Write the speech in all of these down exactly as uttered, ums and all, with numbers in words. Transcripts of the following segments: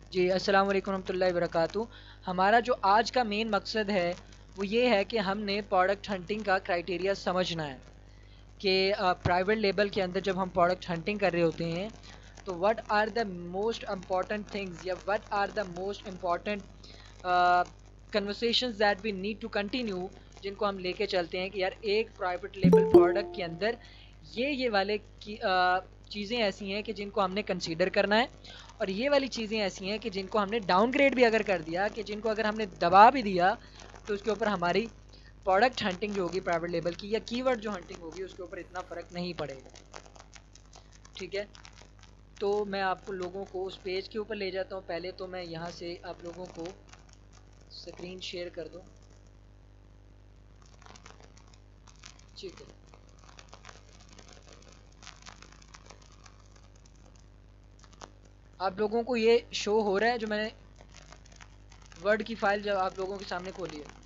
जी, अस्सलाम वालेकुम रहमतुल्लाहि व बरकातुहू। हमारा जो आज का मेन मकसद है वो ये है कि हमने प्रोडक्ट हंटिंग का क्राइटेरिया समझना है कि प्राइवेट लेबल के अंदर जब हम प्रोडक्ट हंटिंग कर रहे होते हैं तो what are the most important things या what are the most important conversations that we need to continue, जिनको हम लेके चलते हैं कि यार एक प्राइवेट लेबल प्रोडक्ट के अंदर ये ये वाले की चीज़ें ऐसी हैं कि जिनको हमने कंसीडर करना है, और ये वाली चीज़ें ऐसी हैं कि जिनको हमने डाउनग्रेड भी अगर कर दिया, कि जिनको अगर हमने दबा भी दिया तो उसके ऊपर हमारी प्रोडक्ट हंटिंग जो होगी प्राइवेट लेबल की या कीवर्ड जो हंटिंग होगी उसके ऊपर इतना फ़र्क नहीं पड़ेगा। ठीक है, तो मैं आपको लोगों को उस पेज के ऊपर ले जाता हूँ। पहले तो मैं यहाँ से आप लोगों को स्क्रीन शेयर कर दूँ। ठीक है, आप लोगों को ये शो हो रहा है जो मैंने वर्ड की फाइल जब आप लोगों के सामने खोली है?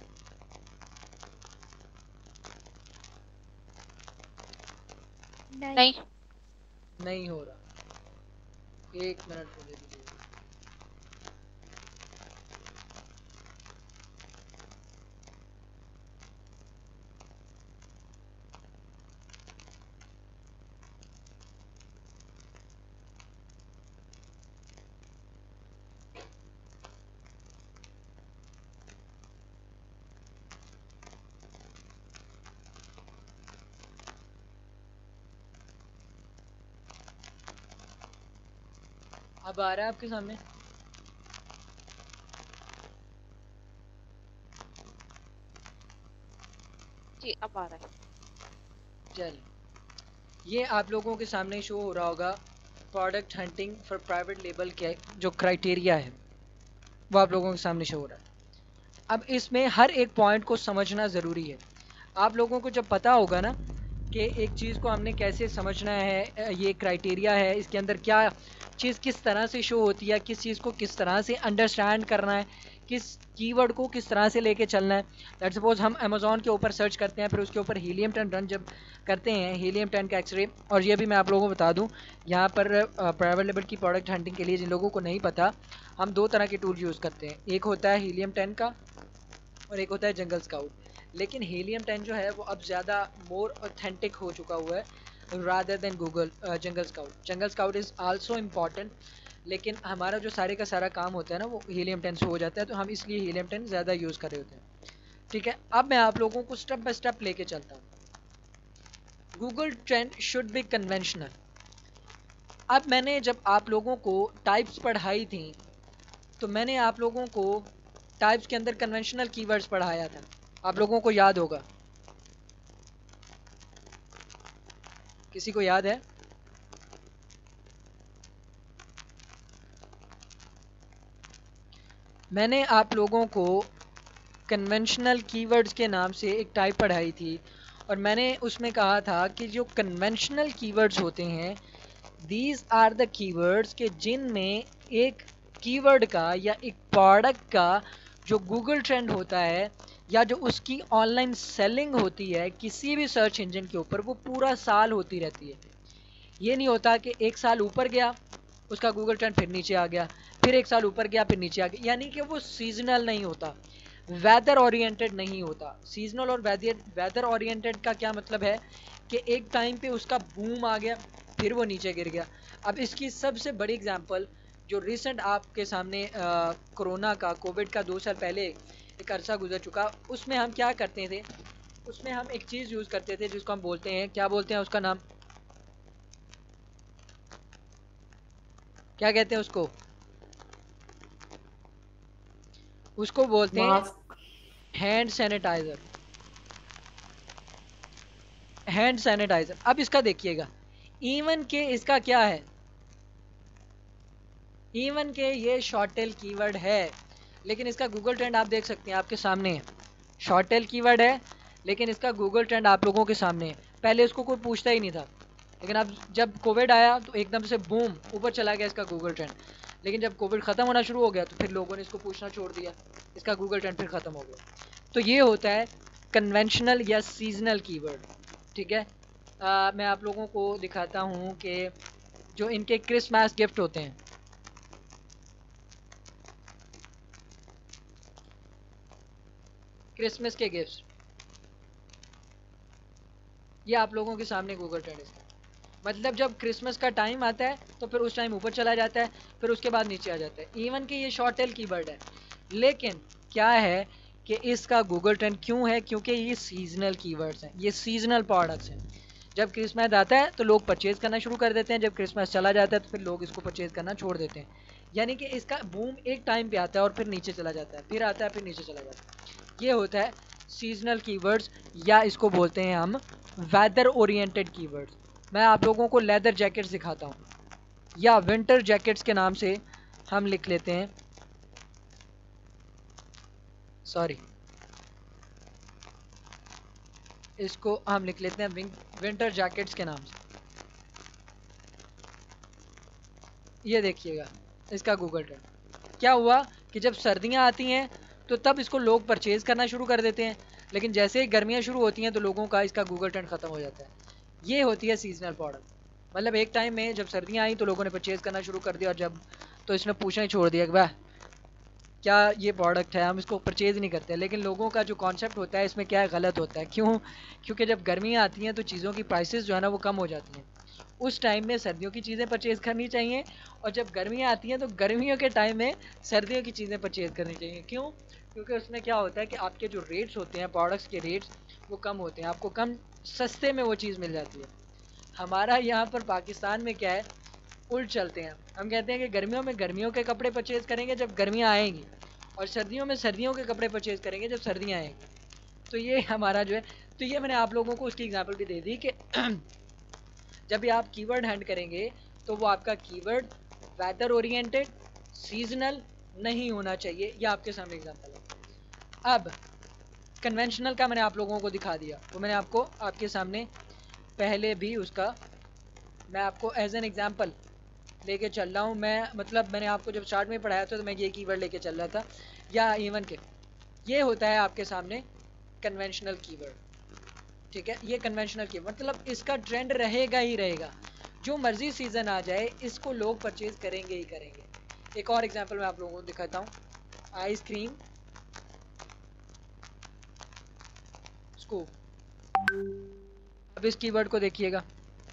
नहीं। नहीं हो रहा, एक मिनट मुझे दीजिए। अब आ रहा है आपके सामने? जी अब आ रहा है। चलिए, ये आप लोगों के सामने शो हो रहा होगा product hunting for private label के जो क्राइटेरिया है वो आप लोगों के सामने शो हो रहा है। अब इसमें हर एक पॉइंट को समझना ज़रूरी है। आप लोगों को जब पता होगा ना कि एक चीज़ को हमने कैसे समझना है, ये क्राइटेरिया है, इसके अंदर क्या चीज़ किस तरह से शो होती है, किस चीज़ को किस तरह से अंडरस्टैंड करना है, किस कीवर्ड को किस तरह से लेके चलना है। लेट्स सपोज हम अमेज़ॉन के ऊपर सर्च करते हैं, फिर उसके ऊपर हीलियम टेन रन जब करते हैं, हीलियम टेन का एक्सरे। और ये भी मैं आप लोगों को बता दूं, यहाँ पर प्राइवेट लेवल की प्रोडक्ट हंटिंग के लिए जिन लोगों को नहीं पता, हम दो तरह के टूल यूज़ करते हैं। एक होता है हीलियम टेन का और एक होता है जंगल स्काउट। लेकिन हीलियम टेन जो है वो अब ज़्यादा मोर ऑथेंटिक हो चुका हुआ है rather than Google Jungle Scout. Jungle Scout is also important, लेकिन हमारा जो सारे का सारा काम होता है ना वो हीलियम टेन से हो जाता है, तो हम इसलिए हीलियम टेन ज़्यादा यूज़ कर रहे होते हैं। ठीक है, अब मैं आप लोगों को स्टेप बाय स्टेप लेके चलता हूँ। Google trend should be conventional. अब मैंने जब आप लोगों को टाइप्स पढ़ाई थी तो मैंने आप लोगों को टाइप्स के अंदर कन्वेंशनल कीवर्ड्स पढ़ाया था, आप लोगों को याद होगा। किसी को याद है? मैंने आप लोगों को कन्वेंशनल कीवर्ड्स के नाम से एक टाइप पढ़ाई थी और मैंने उसमें कहा था कि जो कन्वेंशनल कीवर्ड्स होते हैं, दीज आर द कीवर्ड्स के जिनमें एक कीवर्ड का या एक प्रोडक्ट का जो गूगल ट्रेंड होता है या जो उसकी ऑनलाइन सेलिंग होती है किसी भी सर्च इंजन के ऊपर, वो पूरा साल होती रहती है। ये नहीं होता कि एक साल ऊपर गया उसका गूगल ट्रेंड फिर नीचे आ गया, फिर एक साल ऊपर गया फिर नीचे आ गया, यानी कि वो सीजनल नहीं होता, वेदर ओरिएंटेड नहीं होता। सीजनल और वेदर वेदर ओरिएंटेड का क्या मतलब है कि एक टाइम पे उसका बूम आ गया फिर वो नीचे गिर गया। अब इसकी सबसे बड़ी एग्जांपल जो रिसेंट आपके सामने कोरोना का, कोविड का दो साल पहले एक अरसा गुजर चुका, उसमें हम क्या करते थे, उसमें हम एक चीज़ यूज़ करते थे जिसको हम बोलते हैं, क्या बोलते हैं उसका नाम, क्या कहते हैं उसको? उसको बोलते हैं mask. Hand sanitiser. Hand sanitiser. अब इसका देखिएगा, इवन के इसका क्या है, इवन के ये शॉर्ट टेल कीवर्ड है, लेकिन इसका गूगल ट्रेंड आप देख सकते हैं आपके सामने है। शॉर्ट टेल कीवर्ड है लेकिन इसका गूगल ट्रेंड आप लोगों के सामने है। पहले इसको कोई पूछता ही नहीं था, लेकिन अब जब कोविड आया तो एकदम से बूम ऊपर चला गया इसका गूगल ट्रेंड। लेकिन जब कोविड ख़त्म होना शुरू हो गया तो फिर लोगों ने इसको पूछना छोड़ दिया, इसका गूगल ट्रेंड फिर ख़त्म हो गया। तो ये होता है कन्वेंशनल या सीजनल कीवर्ड। ठीक है, आ, मैं आप लोगों को दिखाता हूँ कि जो इनके क्रिसमस गिफ्ट होते हैं, क्रिसमस के गिफ्ट्स, ये आप लोगों के सामने गूगल ट्रेंड इसका मतलब जब क्रिसमस का टाइम आता है तो फिर उस टाइम ऊपर चला जाता है, फिर उसके बाद नीचे आ जाता है। इवन कि ये शॉर्ट टेल कीवर्ड है, लेकिन क्या है कि इसका गूगल ट्रेंड क्यों है, क्योंकि ये सीजनल कीवर्ड्स हैं, ये सीजनल प्रोडक्ट्स हैं। जब क्रिसमस आता है तो लोग परचेज करना शुरू कर देते हैं, जब क्रिसमस चला जाता है तो फिर लोग इसको परचेज करना छोड़ देते हैं। यानी कि इसका बूम एक टाइम पे आता है और फिर नीचे चला जाता है, फिर आता है फिर नीचे चला जाता है। ये होता है सीजनल कीवर्ड्स, या इसको बोलते हैं हम वेदर ओरिएंटेड कीवर्ड्स। मैं आप लोगों को लेदर जैकेट्स दिखाता हूँ, या विंटर जैकेट्स के नाम से हम लिख लेते हैं, सॉरी इसको हम लिख लेते हैं विंटर जैकेट्स के नाम से। ये देखिएगा इसका गूगल ट्रेंड क्या हुआ कि जब सर्दियाँ आती हैं तो तब इसको लोग परचेज करना शुरू कर देते हैं, लेकिन जैसे ही गर्मियाँ शुरू होती हैं तो लोगों का इसका गूगल ट्रेंड ख़त्म हो जाता है। ये होती है सीजनल प्रोडक्ट, मतलब एक टाइम में जब सर्दियाँ आई तो लोगों ने परचेज करना शुरू कर दिया, और जब तो इसने पूछना ही छोड़ दिया कि वाह क्या ये प्रोडक्ट है, हम इसको परचेज नहीं करते। लेकिन लोगों का जो कॉन्सेप्ट होता है इसमें क्या है, गलत होता है। क्यों? क्योंकि जब गर्मियाँ आती हैं तो चीज़ों की प्राइसेस जो है ना वो कम हो जाती हैं, उस टाइम में सर्दियों की चीज़ें परचेज करनी चाहिए, और जब गर्मियाँ आती हैं तो गर्मियों के टाइम में सर्दियों की चीज़ें परचेज करनी चाहिए। क्यों? क्योंकि उसमें क्या होता है कि आपके जो रेट्स होते हैं प्रोडक्ट्स के रेट्स वो कम होते हैं, आपको कम सस्ते में वो चीज़ मिल जाती है। हमारा यहाँ पर पाकिस्तान में क्या है, उल्ट चलते हैं। हम कहते हैं कि गर्मियों में गर्मियों के कपड़े परचेज करेंगे जब गर्मियाँ आएंगी, और सर्दियों में सर्दियों के कपड़े परचेज करेंगे जब सर्दियाँ आएंगी। तो ये हमारा जो है, तो ये मैंने आप लोगों को उसकी एग्जांपल भी दे दी कि जब भी आप कीवर्ड हंट करेंगे तो वो आपका कीवर्ड वेदर ओरिएंटेड सीजनल नहीं होना चाहिए। ये आपके सामने एग्जांपल है। अब कन्वेंशनल का मैंने आप लोगों को दिखा दिया, वो मैंने आपको आपके सामने पहले भी उसका मैं आपको एज एन एग्जांपल लेके चल रहा हूँ। मैं मतलब मैंने आपको जब स्टार्ट में पढ़ाया था तो मैं ये कीवर्ड लेके चल रहा था, या इवन के ये होता है आपके सामने कन्वेंशनल कीवर्ड। ठीक है, ये कन्वेंशनल कीवर्ड मतलब इसका ट्रेंड रहेगा ही रहेगा, जो मर्जी सीजन आ जाए इसको लोग परचेज करेंगे ही करेंगे। एक और एग्जांपल मैं आप लोगों को दिखाता हूँ, आइसक्रीम स्कूप। अब इस कीवर्ड को देखिएगा,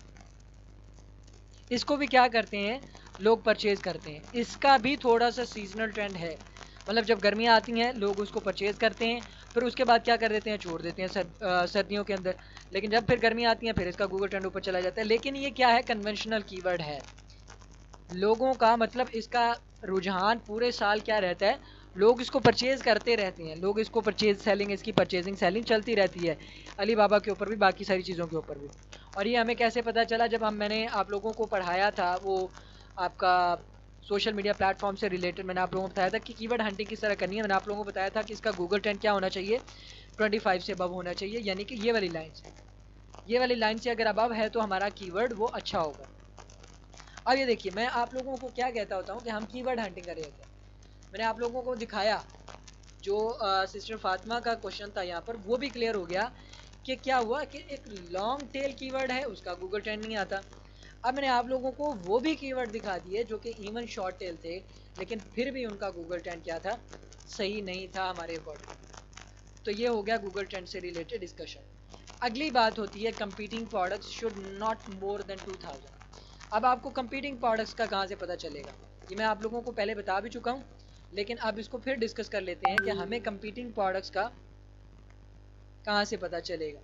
इसको भी क्या करते हैं लोग परचेज करते हैं, इसका भी थोड़ा सा सीजनल ट्रेंड है। मतलब जब गर्मियाँ आती हैं लोग उसको परचेज करते हैं, फिर उसके बाद क्या कर देते हैं, छोड़ देते हैं सर, आ, सर्दियों के अंदर। लेकिन जब फिर गर्मियाँ आती हैं फिर इसका गूगल ट्रेंड ऊपर चला जाता है। लेकिन ये क्या है, कन्वेंशनल कीवर्ड है। लोगों का मतलब इसका रुझान पूरे साल क्या रहता है, लोग इसको परचेज करते रहते हैं, लोग इसको परचेज सेलिंग, इसकी परचेजिंग सेलिंग चलती रहती है अली बाबा के ऊपर भी, बाकी सारी चीज़ों के ऊपर भी। और ये हमें कैसे पता चला, जब हम मैंने आप लोगों को पढ़ाया था वो आपका सोशल मीडिया प्लेटफॉर्म से रिलेटेड, मैंने आप लोगों को बताया था कि कीवर्ड हंटिंग किस तरह करनी है। मैंने आप लोगों को बताया था कि इसका गूगल ट्रेंड क्या होना चाहिए, पच्चीस से अबव होना चाहिए, यानी कि ये वाली लाइन से, ये वाली लाइन से अगर अबव है तो हमारा कीवर्ड वो अच्छा होगा। अब ये देखिए मैं आप लोगों को क्या कहता होता हूँ कि हम कीवर्ड हंटिंग कर रहे होते हैं। मैंने आप लोगों को दिखाया जो सिस्टर फातिमा का क्वेश्चन था यहाँ पर, वो भी क्लियर हो गया कि क्या हुआ कि एक लॉन्ग टेल कीवर्ड है उसका गूगल ट्रेंड नहीं आता। अब मैंने आप लोगों को वो भी कीवर्ड दिखा दिए जो कि इवन शॉर्ट टेल थे, लेकिन फिर भी उनका गूगल ट्रेंड क्या था, सही नहीं था हमारे अकॉर्डिंग। तो ये हो गया गूगल ट्रेंड से रिलेटेड डिस्कशन। अगली बात होती है competing products should not more than two thousand. अब आपको कंपीटिंग प्रोडक्ट्स का कहाँ से पता चलेगा, ये मैं आप लोगों को पहले बता भी चुका हूँ, लेकिन अब इसको फिर डिस्कस कर लेते हैं कि हमें कंपीटिंग प्रोडक्ट्स का कहाँ से पता चलेगा।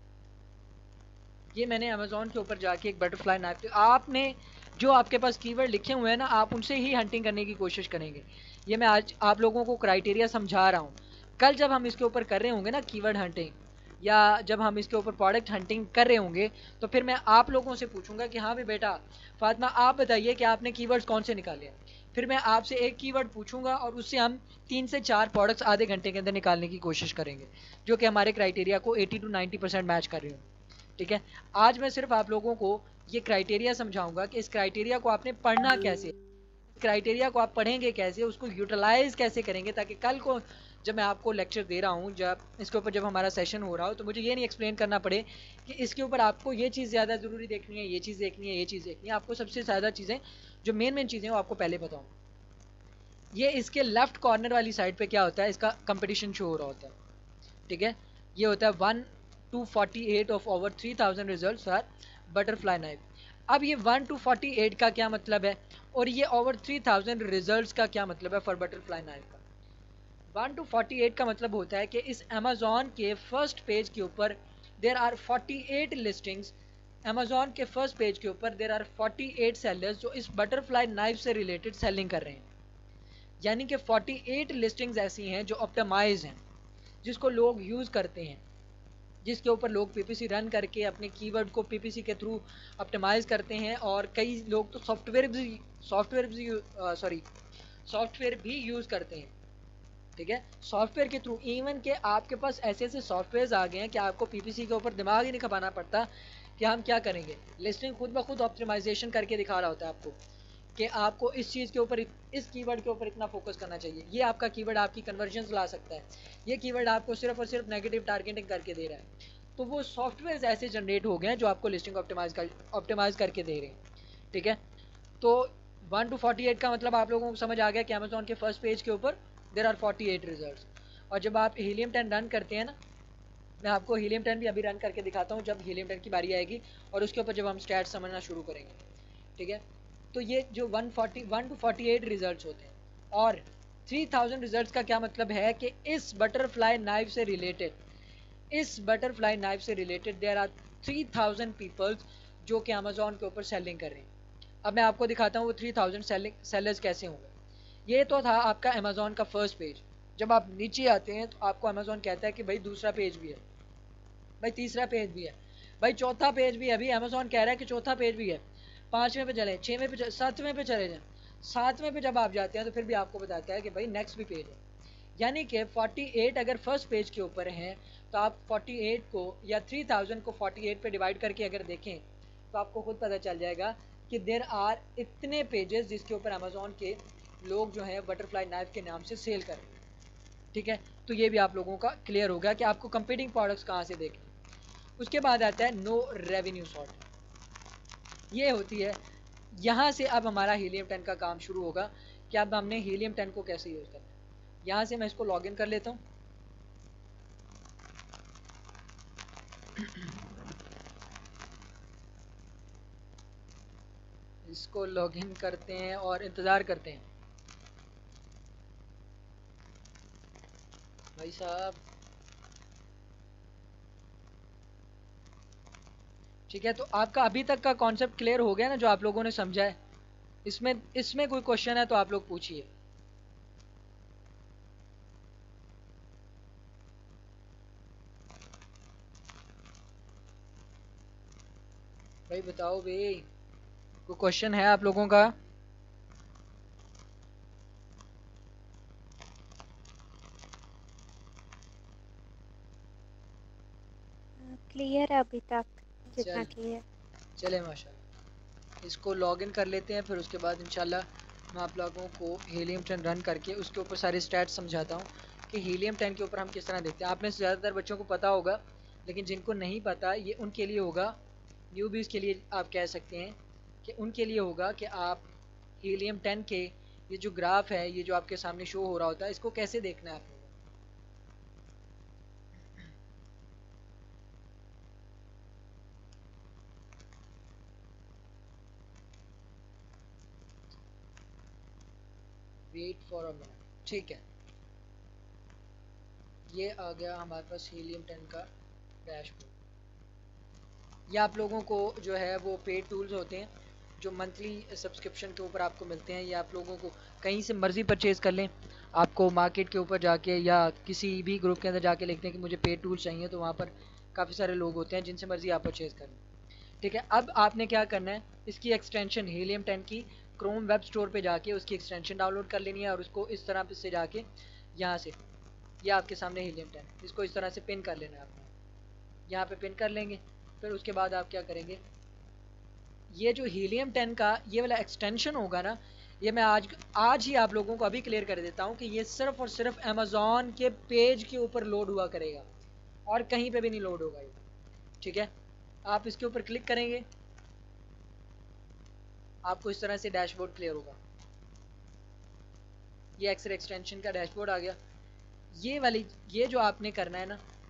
ये मैंने अमेज़ॉन के ऊपर जाके एक बटरफ्लाई नाइफ, आपने जो आपके पास कीवर्ड लिखे हुए हैं ना आप उनसे ही हंटिंग करने की कोशिश करेंगे। ये मैं आज आप लोगों को क्राइटेरिया समझा रहा हूँ। कल जब हम इसके ऊपर कर रहे होंगे ना कीवर्ड हंटिंग, या जब हम इसके ऊपर प्रोडक्ट हंटिंग कर रहे होंगे, तो फिर मैं आप लोगों से पूछूंगा कि हाँ भाई बेटा फातिमा आप बताइए कि आपने कीवर्ड्स कौन से निकाले हैं। फिर मैं आपसे एक कीवर्ड पूछूंगा और उससे हम तीन से चार प्रोडक्ट्स आधे घंटे के अंदर निकालने की कोशिश करेंगे जो कि हमारे क्राइटेरिया को अस्सी टू नब्बे परसेंट मैच कर रहे हो। ठीक है, आज मैं सिर्फ आप लोगों को ये क्राइटेरिया समझाऊंगा कि इस क्राइटेरिया को आपने पढ़ना कैसे, क्राइटेरिया को आप पढ़ेंगे कैसे, उसको यूटिलाइज कैसे करेंगे, ताकि कल को जब मैं आपको लेक्चर दे रहा हूँ, जब इसके ऊपर जब हमारा सेशन हो रहा हो, तो मुझे ये नहीं एक्सप्लेन करना पड़े कि इसके ऊपर आपको ये चीज़ ज़्यादा ज़रूरी देखनी है, ये चीज़ देखनी है, ये चीज़ देखनी है। आपको सबसे ज़्यादा चीज़ें जो मेन मेन चीज़ें वो आपको पहले बताऊँ। ये इसके लेफ्ट कॉर्नर वाली साइड पे क्या होता है, इसका कंपटीशन शो हो रहा होता है। ठीक है, ये होता है one to forty eight of over three thousand result are butterfly knife. अब ये वन टू फोर्टी एट का क्या मतलब है और ये ओवर थ्री थाउजेंड रिजल्ट का क्या मतलब है फॉर बटरफ्लाई नाइफ का? वन टू फोर्टी एट का मतलब होता है कि इस अमेजोन के फर्स्ट पेज के ऊपर there are forty eight listings. Amazon के फर्स्ट पेज के ऊपर there are forty eight sellers जो इस बटरफ्लाई नाइफ से रिलेटेड सेलिंग कर रहे हैं। यानी कि फोर्टी एट लिस्टिंग्स ऐसी हैं जो ऑप्टिमाइज हैं, जिसको लोग यूज़ करते हैं, जिसके ऊपर लोग पीपीसी रन करके अपने कीवर्ड को पीपीसी के थ्रू ऑप्टिमाइज करते हैं। और कई लोग तो सॉफ्टवेयर भी सॉफ्टवेयर भी सॉरी सॉफ्टवेयर भी यूज़ करते हैं। ठीक है, सॉफ्टवेयर के थ्रू, इवन के आपके पास ऐसे ऐसे सॉफ्टवेयर आ गए हैं कि आपको पीपीसी के ऊपर दिमाग ही नहीं खपाना पड़ता कि हम क्या करेंगे। लिस्टिंग खुद ब खुद ऑप्टिमाइजेशन करके दिखा रहा होता है आपको कि आपको इस चीज़ के ऊपर, इस कीवर्ड के ऊपर इतना फोकस करना चाहिए। ये आपका कीवर्ड आपकी कन्वर्जन्स ला सकता है, ये कीवर्ड आपको सिर्फ और सिर्फ नेगेटिव टारगेटिंग करके दे रहा है। तो वो सॉफ्टवेयर ऐसे जनरेट हो गए हैं जो आपको लिस्टिंग ऑप्टिमाइज कर ऑप्टिमाइज करके दे रहे हैं। ठीक है, तो वन टू फोर्टी एट का मतलब आप लोगों को समझ आ गया कि अमेजोन के फर्स्ट पेज के ऊपर there are forty eight result. और जब आप हीलियम टेन रन करते हैं ना, मैं आपको हीलियम टेन भी अभी रन करके दिखाता हूँ जब हीलियम टेन की बारी आएगी, और उसके ऊपर जब हम स्टैट समझना शुरू करेंगे। ठीक है, तो ये जो one forty one to forty eight result होते हैं और थ्री थाउजेंड रिजल्ट का क्या मतलब है कि इस बटरफ्लाई नाइफ से रिलेटेड इस बटरफ्लाई नाइफ से related there are three thousand peoples जो कि अमेजोन के ऊपर सेलिंग कर रहे हैं। अब मैं आपको दिखाता हूँ वो थ्री थाउजेंड सेलिंग सेलर्स कैसे होंगे। ये तो था आपका अमेजोन का फर्स्ट पेज। जब आप नीचे आते हैं तो आपको अमेजोन कहता है कि भाई दूसरा पेज भी है, भाई तीसरा पेज भी है, भाई चौथा पेज भी है। अभी अमेजोन कह रहा है कि चौथा पेज भी है। पाँचवें पे चले, छवें पे, सातवें पे चले जाएं। सातवें पे जब आप जाते हैं तो फिर भी आपको बताता है कि भाई नेक्स्ट भी पेज है। यानी कि फोर्टी एट अगर फर्स्ट पेज के ऊपर हैं तो आप फोर्टी एट को या थ्री थाउजेंड को फोर्टी एट पे डिवाइड करके अगर देखें तो आपको खुद पता चल जाएगा कि देर आर इतने पेजेस जिसके ऊपर अमेजोन के लोग जो हैं बटरफ्लाई नाइफ के नाम से सेल कर रहे हैं। ठीक है, तो ये भी आप लोगों का क्लियर होगा कि आपको कंपीटिंग प्रोडक्ट्स कहाँ से देखें। उसके बाद आता है नो रेवेन्यू सॉर्ट। ये होती है, यहाँ से अब हमारा हीलियम टेन का काम शुरू होगा कि अब हमने हीलियम टेन को कैसे यूज़ करना है। यहाँ से मैं इसको लॉगिन कर लेता हूँ। इसको लॉगिन करते हैं और इंतज़ार करते हैं भाई साहब। ठीक है, तो आपका अभी तक का कॉन्सेप्ट क्लियर हो गया ना जो आप लोगों ने समझा है। इसमें इसमें कोई क्वेश्चन है तो आप लोग पूछिए। भाई बताओ भाई, कोई क्वेश्चन है आप लोगों का? क्लियर है अभी तक जितना चल क्लियर। चले माशाल्लाह, इसको लॉगिन कर लेते हैं। फिर उसके बाद इंशाल्लाह मैं आप लोगों को हीलियम टेन रन करके उसके ऊपर सारे स्टैट्स समझाता हूँ कि हीलियम टेन के ऊपर हम किस तरह देखते हैं। आप में से ज़्यादातर बच्चों को पता होगा, लेकिन जिनको नहीं पता ये उनके लिए होगा, न्यूबीज़ के लिए आप कह सकते हैं कि उनके लिए होगा कि आप हीलियम टेन के ये जो ग्राफ है, ये जो आपके सामने शो हो रहा होता है, इसको कैसे देखना है आप लोगों को। Wait for a minute. ठीक है, ये आ गया हमारे पास हीलियम टेन का डैशबोर्ड। ये आप लोगों को जो है वो पेड टूल्स होते हैं जो मंथली सब्सक्रिप्शन के ऊपर आपको मिलते हैं। ये आप लोगों को कहीं से मर्ज़ी परचेज़ कर लें। आपको मार्केट के ऊपर जाके या किसी भी ग्रुप के अंदर जाके लिखते हैं कि मुझे पेड टूल्स चाहिए, तो वहाँ पर काफ़ी सारे लोग होते हैं जिनसे मर्ज़ी आप परचेज़ कर लें। ठीक है, अब आपने क्या करना है, इसकी एक्सटेंशन हीलियम टेन की क्रोम वेब स्टोर पे जाके उसकी एक्सटेंशन डाउनलोड कर लेनी है और उसको इस तरह से जाके यहाँ से, ये आपके सामने हीलियम टेन, इसको इस तरह से पिन कर लेना है आपने। यहाँ पे पिन कर लेंगे। फिर उसके बाद आप क्या करेंगे, ये जो हीलियम टेन का ये वाला एक्सटेंशन होगा ना, ये मैं आज आज ही आप लोगों को अभी क्लियर कर देता हूँ कि ये सिर्फ और सिर्फ अमेजोन के पेज के ऊपर लोड हुआ करेगा और कहीं पे भी नहीं लोड होगा ये। ठीक है, आप इसके ऊपर क्लिक करेंगे, आपको इस तरह से डैशबोर्ड क्लियर होगा। ये एक्सरे एक्सटेंशन का डैशबोर्ड आ गया। ये वाली ये जो आपने करना है ना,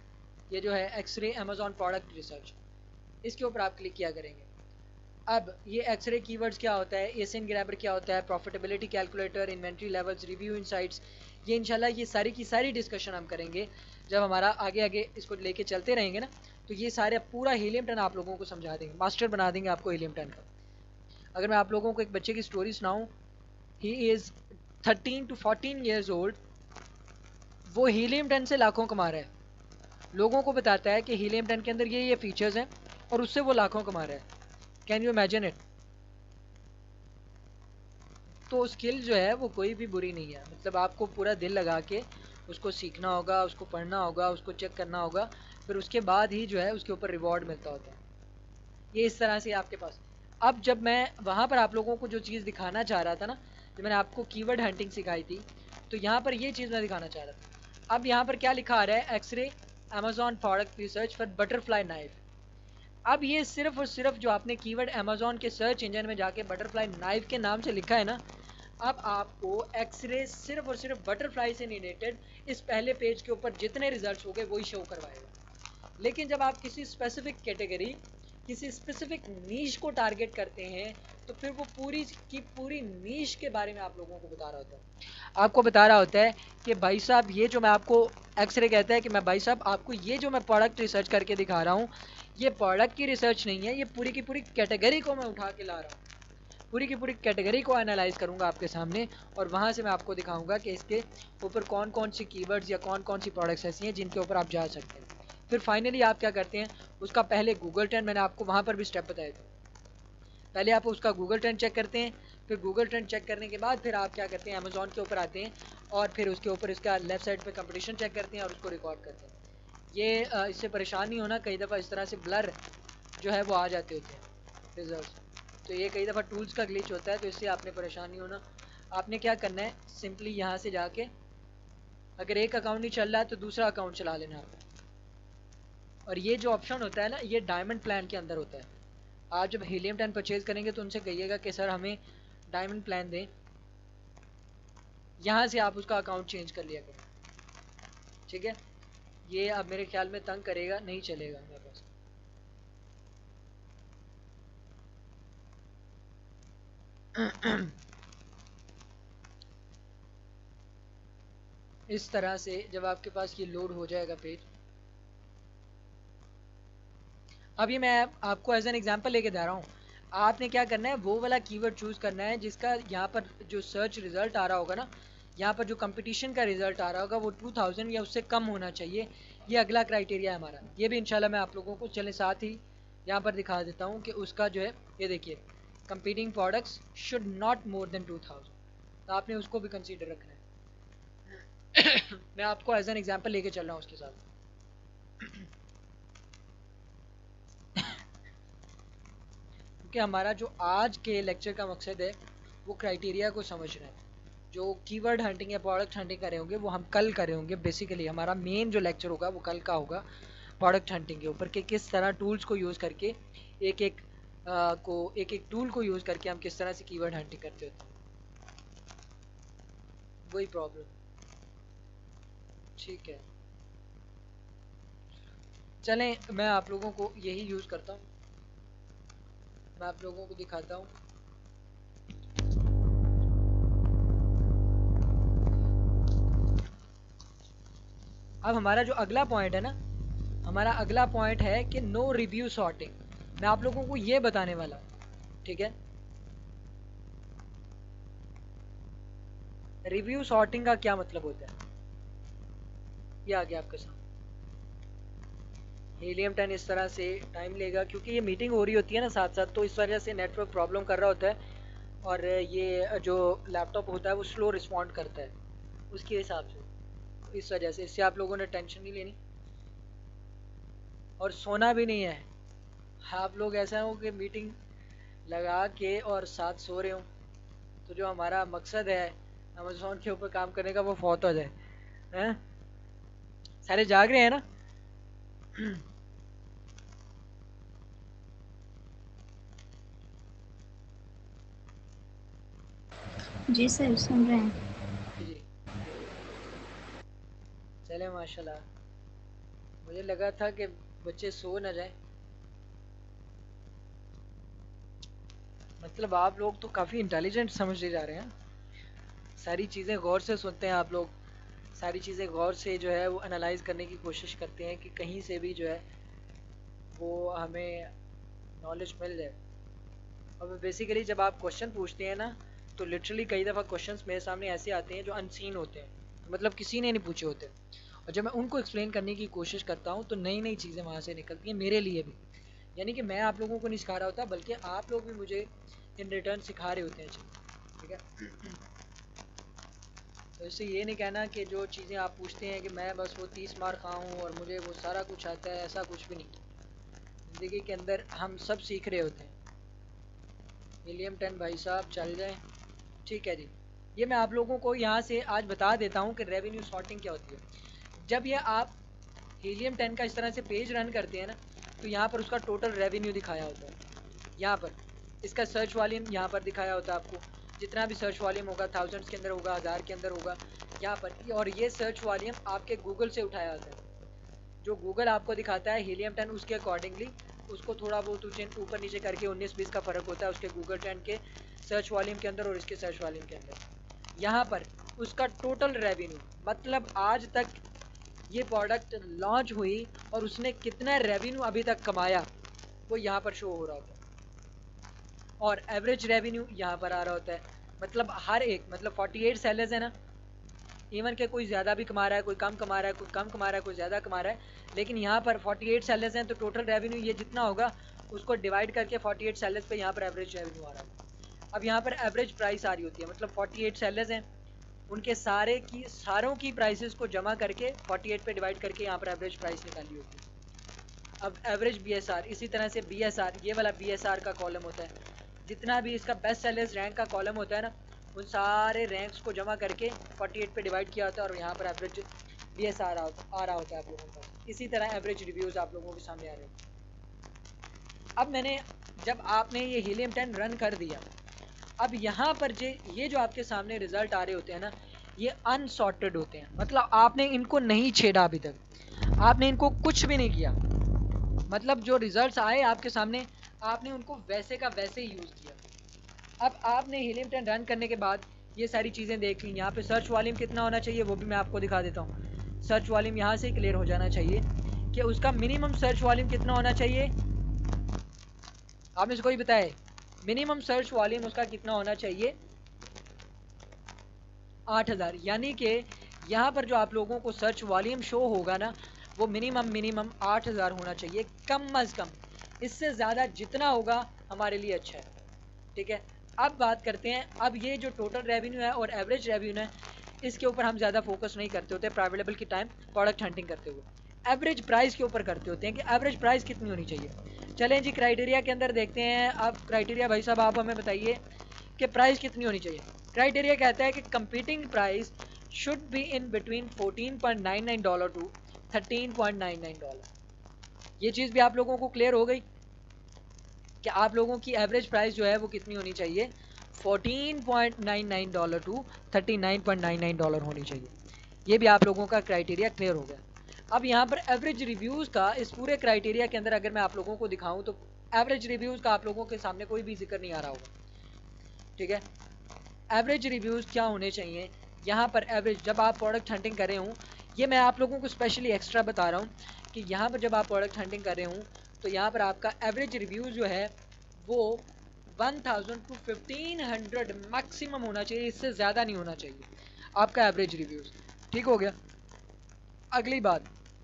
ये जो है एक्सरे अमेजोन प्रोडक्ट रिसर्च, इसके ऊपर आप क्लिक किया करेंगे। अब ये एक्सरे कीवर्ड्स क्या होता है, एसियन ग्रैबर क्या होता है, profitability calculator, inventory levels, review insights, ये इंशाल्लाह ये सारी की सारी डिस्कशन हम करेंगे जब हमारा आगे आगे इसको लेके चलते रहेंगे ना, तो ये सारे पूरा हीलियम टन आप लोगों को समझा देंगे, मास्टर बना देंगे आपको हीलियम टन का। अगर मैं आप लोगों को एक बच्चे की स्टोरी सुनाऊँ, he is thirteen to fourteen years old, वो हीलियम टन से लाखों कमा रहा है, लोगों को बताता है कि हीलियम टन के अंदर ये ये फीचर्स हैं और उससे वो लाखों कमा रहा है। Can you imagine it? तो स्किल जो है वो कोई भी बुरी नहीं है, मतलब आपको पूरा दिल लगा के उसको सीखना होगा, उसको पढ़ना होगा, उसको चेक करना होगा, फिर उसके बाद ही जो है उसके ऊपर रिवॉर्ड मिलता होता है। ये इस तरह से आपके पास। अब जब मैं वहाँ पर आप लोगों को जो चीज़ दिखाना चाह रहा था ना, जब मैंने आपको कीवर्ड हंटिंग सिखाई थी, तो यहाँ पर ये चीज़ मैं दिखाना चाह रहा था। अब यहाँ पर क्या लिखा आ रहा है, Xray Amazon product research for butterfly knife. अब ये सिर्फ और सिर्फ जो आपने कीवर्ड अमेजोन के सर्च इंजन में जाके बटरफ्लाई नाइफ के नाम से लिखा है ना, अब आपको एक्सरे सिर्फ और सिर्फ बटरफ्लाई से रिलेटेड इस पहले पेज के ऊपर जितने रिजल्ट्स हो गए वही शो करवाएगा। लेकिन जब आप किसी स्पेसिफिक कैटेगरी, किसी स्पेसिफिक नीश को टारगेट करते हैं, तो फिर वो पूरी की पूरी नीश के बारे में आप लोगों को बता रहा होता है। आपको बता रहा होता है कि भाई साहब ये जो मैं आपको, एक्सरे कहता है कि मैं भाई साहब आपको ये जो मैं प्रोडक्ट रिसर्च करके दिखा रहा हूँ, ये प्रोडक्ट की रिसर्च नहीं है, ये पूरी की पूरी कैटेगरी को मैं उठा के ला रहा हूँ, पूरी की पूरी कैटेगरी को एनालाइज करूंगा आपके सामने, और वहाँ से मैं आपको दिखाऊंगा कि इसके ऊपर कौन कौन सी कीवर्ड्स या कौन कौन सी प्रोडक्ट्स ऐसी हैं जिनके ऊपर आप जा सकते हैं। फिर फाइनली आप क्या करते हैं, उसका पहले गूगल ट्रेंड, मैंने आपको वहाँ पर भी स्टेप बताए थे, पहले आप उसका गूगल ट्रेंड चेक करते हैं, फिर गूगल ट्रेंड चेक करने के बाद फिर आप क्या करते हैं, अमेजोन के ऊपर आते हैं और फिर उसके ऊपर इसका लेफ्ट साइड पे कंपटीशन चेक करते हैं और उसको रिकॉर्ड करते हैं। ये आ, इससे परेशान नहीं होना, कई दफ़ा इस तरह से ब्लर जो है वो आ जाते होते हैं रिजल्ट, तो ये कई दफ़ा टूल्स का ग्लिच होता है, तो इससे आपने परेशान नहीं होना। आपने क्या करना है, सिंपली यहाँ से जाके अगर एक अकाउंट नहीं चल रहा है तो दूसरा अकाउंट चला लेना आपको। और ये जो ऑप्शन होता है ना, ये डायमंड प्लान के अंदर होता है। आप जब हीलियम टेन परचेज करेंगे तो उनसे कहिएगा कि सर हमें डायमंड प्लान दें, यहाँ से आप उसका अकाउंट चेंज कर लिया करें, ठीक है। ये अब मेरे ख्याल में तंग करेगा, नहीं चलेगा मेरे पास। इस तरह से जब आपके पास ये लोड हो जाएगा पेज, अब ये मैं आपको एज एन एग्जांपल लेके जा रहा हूँ। आपने क्या करना है, वो वाला कीवर्ड चूज करना है जिसका यहाँ पर जो सर्च रिजल्ट आ रहा होगा ना, यहाँ पर जो कंपटीशन का रिजल्ट आ रहा होगा वो टू थाउजेंड या उससे कम होना चाहिए। ये अगला क्राइटेरिया है हमारा। ये भी इंशाल्लाह मैं आप लोगों को चले साथ ही यहाँ पर दिखा देता हूँ कि उसका जो है, ये देखिए, competing products should not more than two thousand, तो आपने उसको भी कंसीडर रखना है। मैं आपको एज एन एग्जाम्पल लेके चल रहा हूँ उसके साथ। क्योंकि हमारा जो आज के लेक्चर का मकसद है वो क्राइटेरिया को समझना है। जो कीवर्ड हंटिंग या प्रोडक्ट हंटिंग कर रहे होंगे वो हम कल कर रहे होंगे। बेसिकली हमारा मेन जो लेक्चर होगा वो कल का होगा प्रोडक्ट हंटिंग के ऊपर, कि किस तरह टूल्स को यूज़ करके एक एक आ, को एक एक टूल को यूज़ करके हम किस तरह से कीवर्ड हंटिंग करते होते हैं, वही प्रॉब्लम, ठीक है। चलें, मैं आप लोगों को यही यूज़ करता हूँ, मैं आप लोगों को दिखाता हूँ। अब हमारा जो अगला पॉइंट है ना, हमारा अगला पॉइंट है कि नो रिव्यू सॉर्टिंग। मैं आप लोगों को ये बताने वाला हूँ, ठीक है। रिव्यू सॉर्टिंग का क्या मतलब होता है, ये आ गया आपके सामने। हीलियम टेन इस तरह से टाइम लेगा क्योंकि ये मीटिंग हो रही होती है ना साथ साथ, तो इस वजह से नेटवर्क प्रॉब्लम कर रहा होता है और ये जो लैपटॉप होता है वो स्लो रिस्पॉन्ड करता है उसके हिसाब से, इस वजह से। इससे आप लोगों ने टेंशन नहीं लेनी और सोना भी नहीं है। आप लोग ऐसा हो कि मीटिंग लगा के और साथ सो रहे हो, तो जो हमारा मकसद है अमेज़ॉन के ऊपर काम करने का वो फौत हो जाए। हैं, सारे जाग रहे हैं ना? जी सर, सुन रहे हैं। जी, चले माशाल्लाह, मुझे लगा था कि बच्चे सो न जाए। मतलब आप लोग तो काफ़ी इंटेलिजेंट समझते जा रहे हैं। सारी चीज़ें गौर से सुनते हैं आप लोग, सारी चीज़ें गौर से जो है वो एनालाइज करने की कोशिश करते हैं कि कहीं से भी जो है वो हमें नॉलेज मिल जाए। अब बेसिकली जब आप क्वेश्चन पूछते हैं ना, तो लिटरली कई दफ़ा क्वेश्चंस मेरे सामने ऐसे आते हैं जो अनसीन होते हैं, मतलब किसी ने नहीं पूछे होते, और जब मैं उनको एक्सप्लेन करने की कोशिश करता हूँ तो नई नई चीज़ें वहाँ से निकलती हैं मेरे लिए भी। यानी कि मैं आप लोगों को नहीं सिखा रहा होता, बल्कि आप लोग भी मुझे इन रिटर्न सिखा रहे होते हैं चीज़ें, ठीक है। तो इससे ये नहीं कहना कि जो चीज़ें आप पूछते हैं कि मैं बस वो तीस मार खा हूँ और मुझे वो सारा कुछ आता है, ऐसा कुछ भी नहीं। ज़िंदगी के अंदर हम सब सीख रहे होते हैं। विलियम टेन भाई साहब चल जाए, ठीक है जी। ये मैं आप लोगों को यहाँ से आज बता देता हूँ कि रेवेन्यू सॉर्टिंग क्या होती है। जब ये आप हीलियम टेन का इस तरह से पेज रन करते हैं ना, तो यहाँ पर उसका टोटल रेवेन्यू दिखाया होता है। यहाँ पर इसका सर्च वॉल्यूम यहाँ पर दिखाया होता है आपको, जितना भी सर्च वॉल्यूम होगा थाउजेंड्स के अंदर होगा, हज़ार के अंदर होगा यहाँ पर। और ये सर्च वॉल्यूम आपके गूगल से उठाया होता है। जो गूगल आपको दिखाता है हीलियम टेन, उसके अकॉर्डिंगली उसको थोड़ा बहुत ऊपर नीचे करके उन्नीस बीस का फ़र्क होता है उसके गूगल टेन के सर्च वॉल्यूम के अंदर और इसके सर्च वॉल्यूम के अंदर। यहाँ पर उसका टोटल रेवेन्यू, मतलब आज तक ये प्रोडक्ट लॉन्च हुई और उसने कितना रेवेन्यू अभी तक कमाया, वो यहाँ पर शो हो रहा होता है। और एवरेज रेवेन्यू यहाँ पर आ रहा होता है। मतलब हर एक, मतलब अड़तालीस सेलर्स है ना, इवन के कोई ज़्यादा भी कमा रहा है, कोई कम कमा रहा है, कोई कम कमा रहा है, कोई ज़्यादा कमा रहा है, लेकिन यहाँ पर अड़तालीस सेलर्स हैं, तो टोटल रेवेन्यू ये जितना होगा उसको डिवाइड करके अड़तालीस सेलर्स पे यहाँ पर एवरेज रेवेन्यू आ रहा है। अब यहाँ पर एवरेज प्राइस आ रही होती है, मतलब अड़तालीस सेलर्स हैं, उनके सारे की सारों की प्राइसेस को जमा करके अड़तालीस पे डिवाइड करके यहाँ पर एवरेज प्राइस निकाली होती है। अब एवरेज बी एस आर, इसी तरह से बी एस आर, ये वाला बी एस आर का कॉलम होता है, जितना भी इसका बेस्ट सेलर्स रैंक का कॉलम होता है ना, उन सारे रैंक्स को जमा करके अड़तालीस पे डिवाइड किया होता है और यहाँ पर एवरेज बी एस आर आ रहा होता है आप लोगों का। इसी तरह एवरेज रिव्यूज़ आप लोगों के सामने आ रहे हैं। अब मैंने, जब आपने ये हीलियम टेन रन कर दिया, अब यहाँ पर जे ये जो आपके सामने रिजल्ट आ रहे होते हैं ना, ये अनसॉर्टेड होते हैं, मतलब आपने इनको नहीं छेड़ा अभी तक, आपने इनको कुछ भी नहीं किया। मतलब जो रिजल्ट्स आए आपके सामने, आपने उनको वैसे का वैसे ही यूज़ किया। अब आपने हीलियम टेन रन करने के बाद ये सारी चीज़ें देख ली। यहाँ पे सर्च वॉल्यूम कितना होना चाहिए वो भी मैं आपको दिखा देता हूँ। सर्च वॉल्यूम यहाँ से क्लियर हो जाना चाहिए कि उसका मिनिमम सर्च वॉल्यूम कितना होना चाहिए। आपने से कोई बताए मिनिमम सर्च वॉल्यूम उसका कितना होना चाहिए? आठ हज़ार। यानी कि यहाँ पर जो आप लोगों को सर्च वॉल्यूम शो होगा ना, वो मिनिमम मिनिमम आठ हज़ार होना चाहिए कम अज़ कम। इससे ज़्यादा जितना होगा हमारे लिए अच्छा है, ठीक है। अब बात करते हैं, अब ये जो टोटल रेवेन्यू है और एवरेज रेवेन्यू है, इसके ऊपर हम ज़्यादा फोकस नहीं करते होते प्राइवेट लेवल की टाइम प्रोडक्ट हंटिंग करते हुए। एवरेज प्राइस के ऊपर करते होते हैं कि एवरेज प्राइस कितनी होनी चाहिए। चलें जी, क्राइटेरिया के अंदर देखते हैं। अब क्राइटेरिया भाई साहब आप हमें बताइए कि प्राइस कितनी होनी चाहिए। क्राइटेरिया कहता है कि competing price should be in between fourteen point nine nine dollar to thirteen point nine nine dollar. ये चीज़ भी आप लोगों को क्लियर हो गई कि आप लोगों की एवरेज प्राइस जो है वो कितनी होनी चाहिए? Fourteen point nine nine dollar to thirty nine point nine nine dollar होनी चाहिए। ये भी आप लोगों का क्राइटेरिया क्लियर हो गया। अब यहाँ पर एवरेज रिव्यूज़ का, इस पूरे क्राइटेरिया के अंदर अगर मैं आप लोगों को दिखाऊं तो एवरेज रिव्यूज़ का आप लोगों के सामने कोई भी जिक्र नहीं आ रहा होगा, ठीक है। एवरेज रिव्यूज़ क्या होने चाहिए यहाँ पर? एवरेज, जब आप प्रोडक्ट हंटिंग कर रहे हूँ, ये मैं आप लोगों को स्पेशली एक्स्ट्रा बता रहा हूँ कि यहाँ पर जब आप प्रोडक्ट हंटिंग कर रहे हूँ तो यहाँ पर आपका एवरेज रिव्यूज़ जो है वो one thousand to fifteen hundred maximum होना चाहिए, इससे ज़्यादा नहीं होना चाहिए आपका एवरेज रिव्यूज़, ठीक हो गया। अगली बात,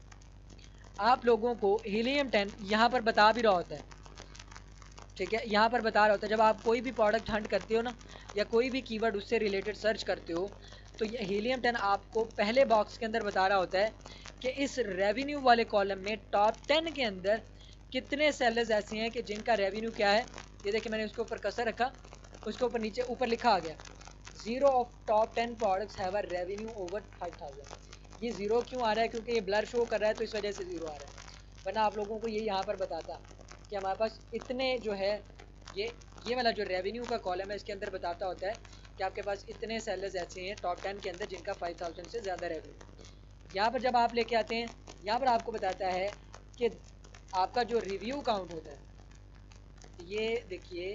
आप लोगों को हीलियम टेन यहाँ पर बता भी रहा होता है, ठीक है, यहाँ पर बता रहा होता है जब आप कोई भी प्रोडक्ट हंट करते हो ना, या कोई भी कीवर्ड उससे रिलेटेड सर्च करते हो, तो ये हीलियम टेन आपको पहले बॉक्स के अंदर बता रहा होता है कि इस रेवेन्यू वाले कॉलम में टॉप टेन के अंदर कितने सेलर्स ऐसे हैं कि जिनका रेवेन्यू क्या है। ये देखिए मैंने उसके ऊपर कसर रखा, उसके ऊपर नीचे ऊपर लिखा आ गया zero of top ten products have a revenue over five thousand. ये जीरो क्यों आ रहा है? क्योंकि ये ब्लर शो कर रहा है तो इस वजह से जीरो आ रहा है, वरना आप लोगों को ये यहाँ पर बताता कि हमारे पास इतने जो है ये ये वाला जो रेवेन्यू का कॉलम है इसके अंदर बताता होता है कि आपके पास इतने सेलर्स ऐसे हैं टॉप टेन के अंदर जिनका फाइव थाउजेंड से ज़्यादा रेवेन्यू। यहाँ पर जब आप लेके आते हैं, यहाँ पर आपको बताता है कि आपका जो रिव्यू काउंट होता है, ये देखिए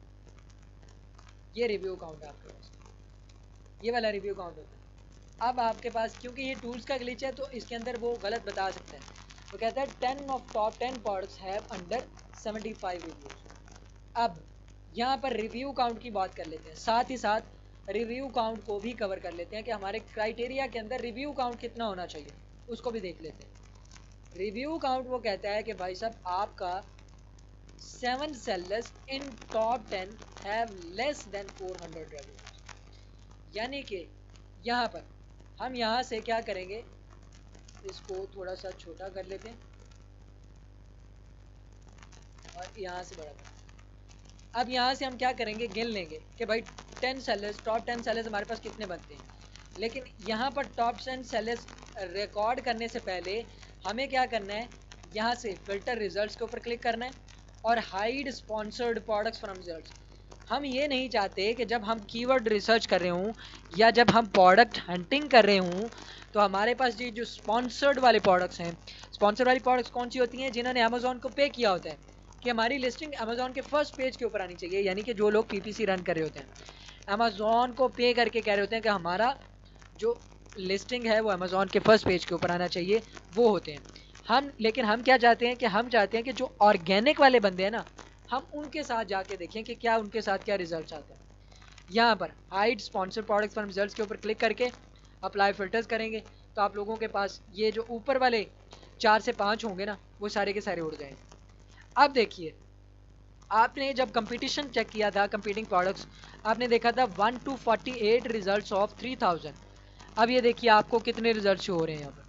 ये रिव्यू काउंट है आपके पास, ये वाला रिव्यू काउंट होता है। अब आपके पास क्योंकि ये टूल्स का ग्लिच है तो इसके अंदर वो गलत बता सकते हैं, वो कहता है ten of top ten products have under seventy five reviews. अब यहाँ पर रिव्यू काउंट की बात कर लेते हैं, साथ ही साथ रिव्यू काउंट को भी कवर कर लेते हैं कि हमारे क्राइटेरिया के अंदर रिव्यू काउंट कितना होना चाहिए, उसको भी देख लेते हैं। रिव्यू काउंट वो कहता है कि भाई साहब आपका seven sellers in top ten have less than four hundred reviews. यानी कि यहाँ पर हम यहाँ से क्या करेंगे, इसको थोड़ा सा छोटा कर लेते हैं और यहाँ से बड़ा करें। अब यहाँ से हम क्या करेंगे, गिन लेंगे कि भाई ten sellers, top ten sellers हमारे पास कितने बनते हैं। लेकिन यहाँ पर टॉप टेन सेलर्स रिकॉर्ड करने से पहले हमें क्या करना है, यहाँ से फिल्टर रिजल्ट्स के ऊपर क्लिक करना है और hide sponsored products from results. हम ये नहीं चाहते कि जब हम कीवर्ड रिसर्च कर रहे हूँ या जब हम प्रोडक्ट हंटिंग कर रहे हूँ तो हमारे पास ये जो स्पॉन्सर्ड वाले प्रोडक्ट्स हैं, स्पॉन्सर्ड वाली प्रोडक्ट्स कौन सी होती हैं, जिन्होंने अमेजोन को पे किया होता है कि हमारी लिस्टिंग अमेजोन के फर्स्ट पेज के ऊपर आनी चाहिए। यानी कि जो लोग पीपीसी रन कर रहे होते हैं, अमेजोन को पे करके कह रहे होते हैं कि हमारा जो लिस्टिंग है वो अमेजोन के फर्स्ट पेज के ऊपर आना चाहिए, वो होते हैं हम। लेकिन हम क्या चाहते हैं कि हम चाहते हैं कि जो ऑर्गेनिक वाले बंदे हैं ना, हम उनके साथ जाके देखें कि क्या उनके साथ क्या रिजल्ट आते हैं। यहाँ पर hide sponsored products from results के ऊपर क्लिक करके अप्लाई फिल्टर्स करेंगे तो आप लोगों के पास ये जो ऊपर वाले चार से पाँच होंगे ना, वो सारे के सारे उड़ जाएंगे। अब देखिए, आपने जब कंपटीशन चेक किया था कंपीटिंग प्रोडक्ट्स, आपने देखा था one to forty eight result of three thousand. अब ये देखिए आपको कितने रिजल्ट शो हो रहे हैं यहाँ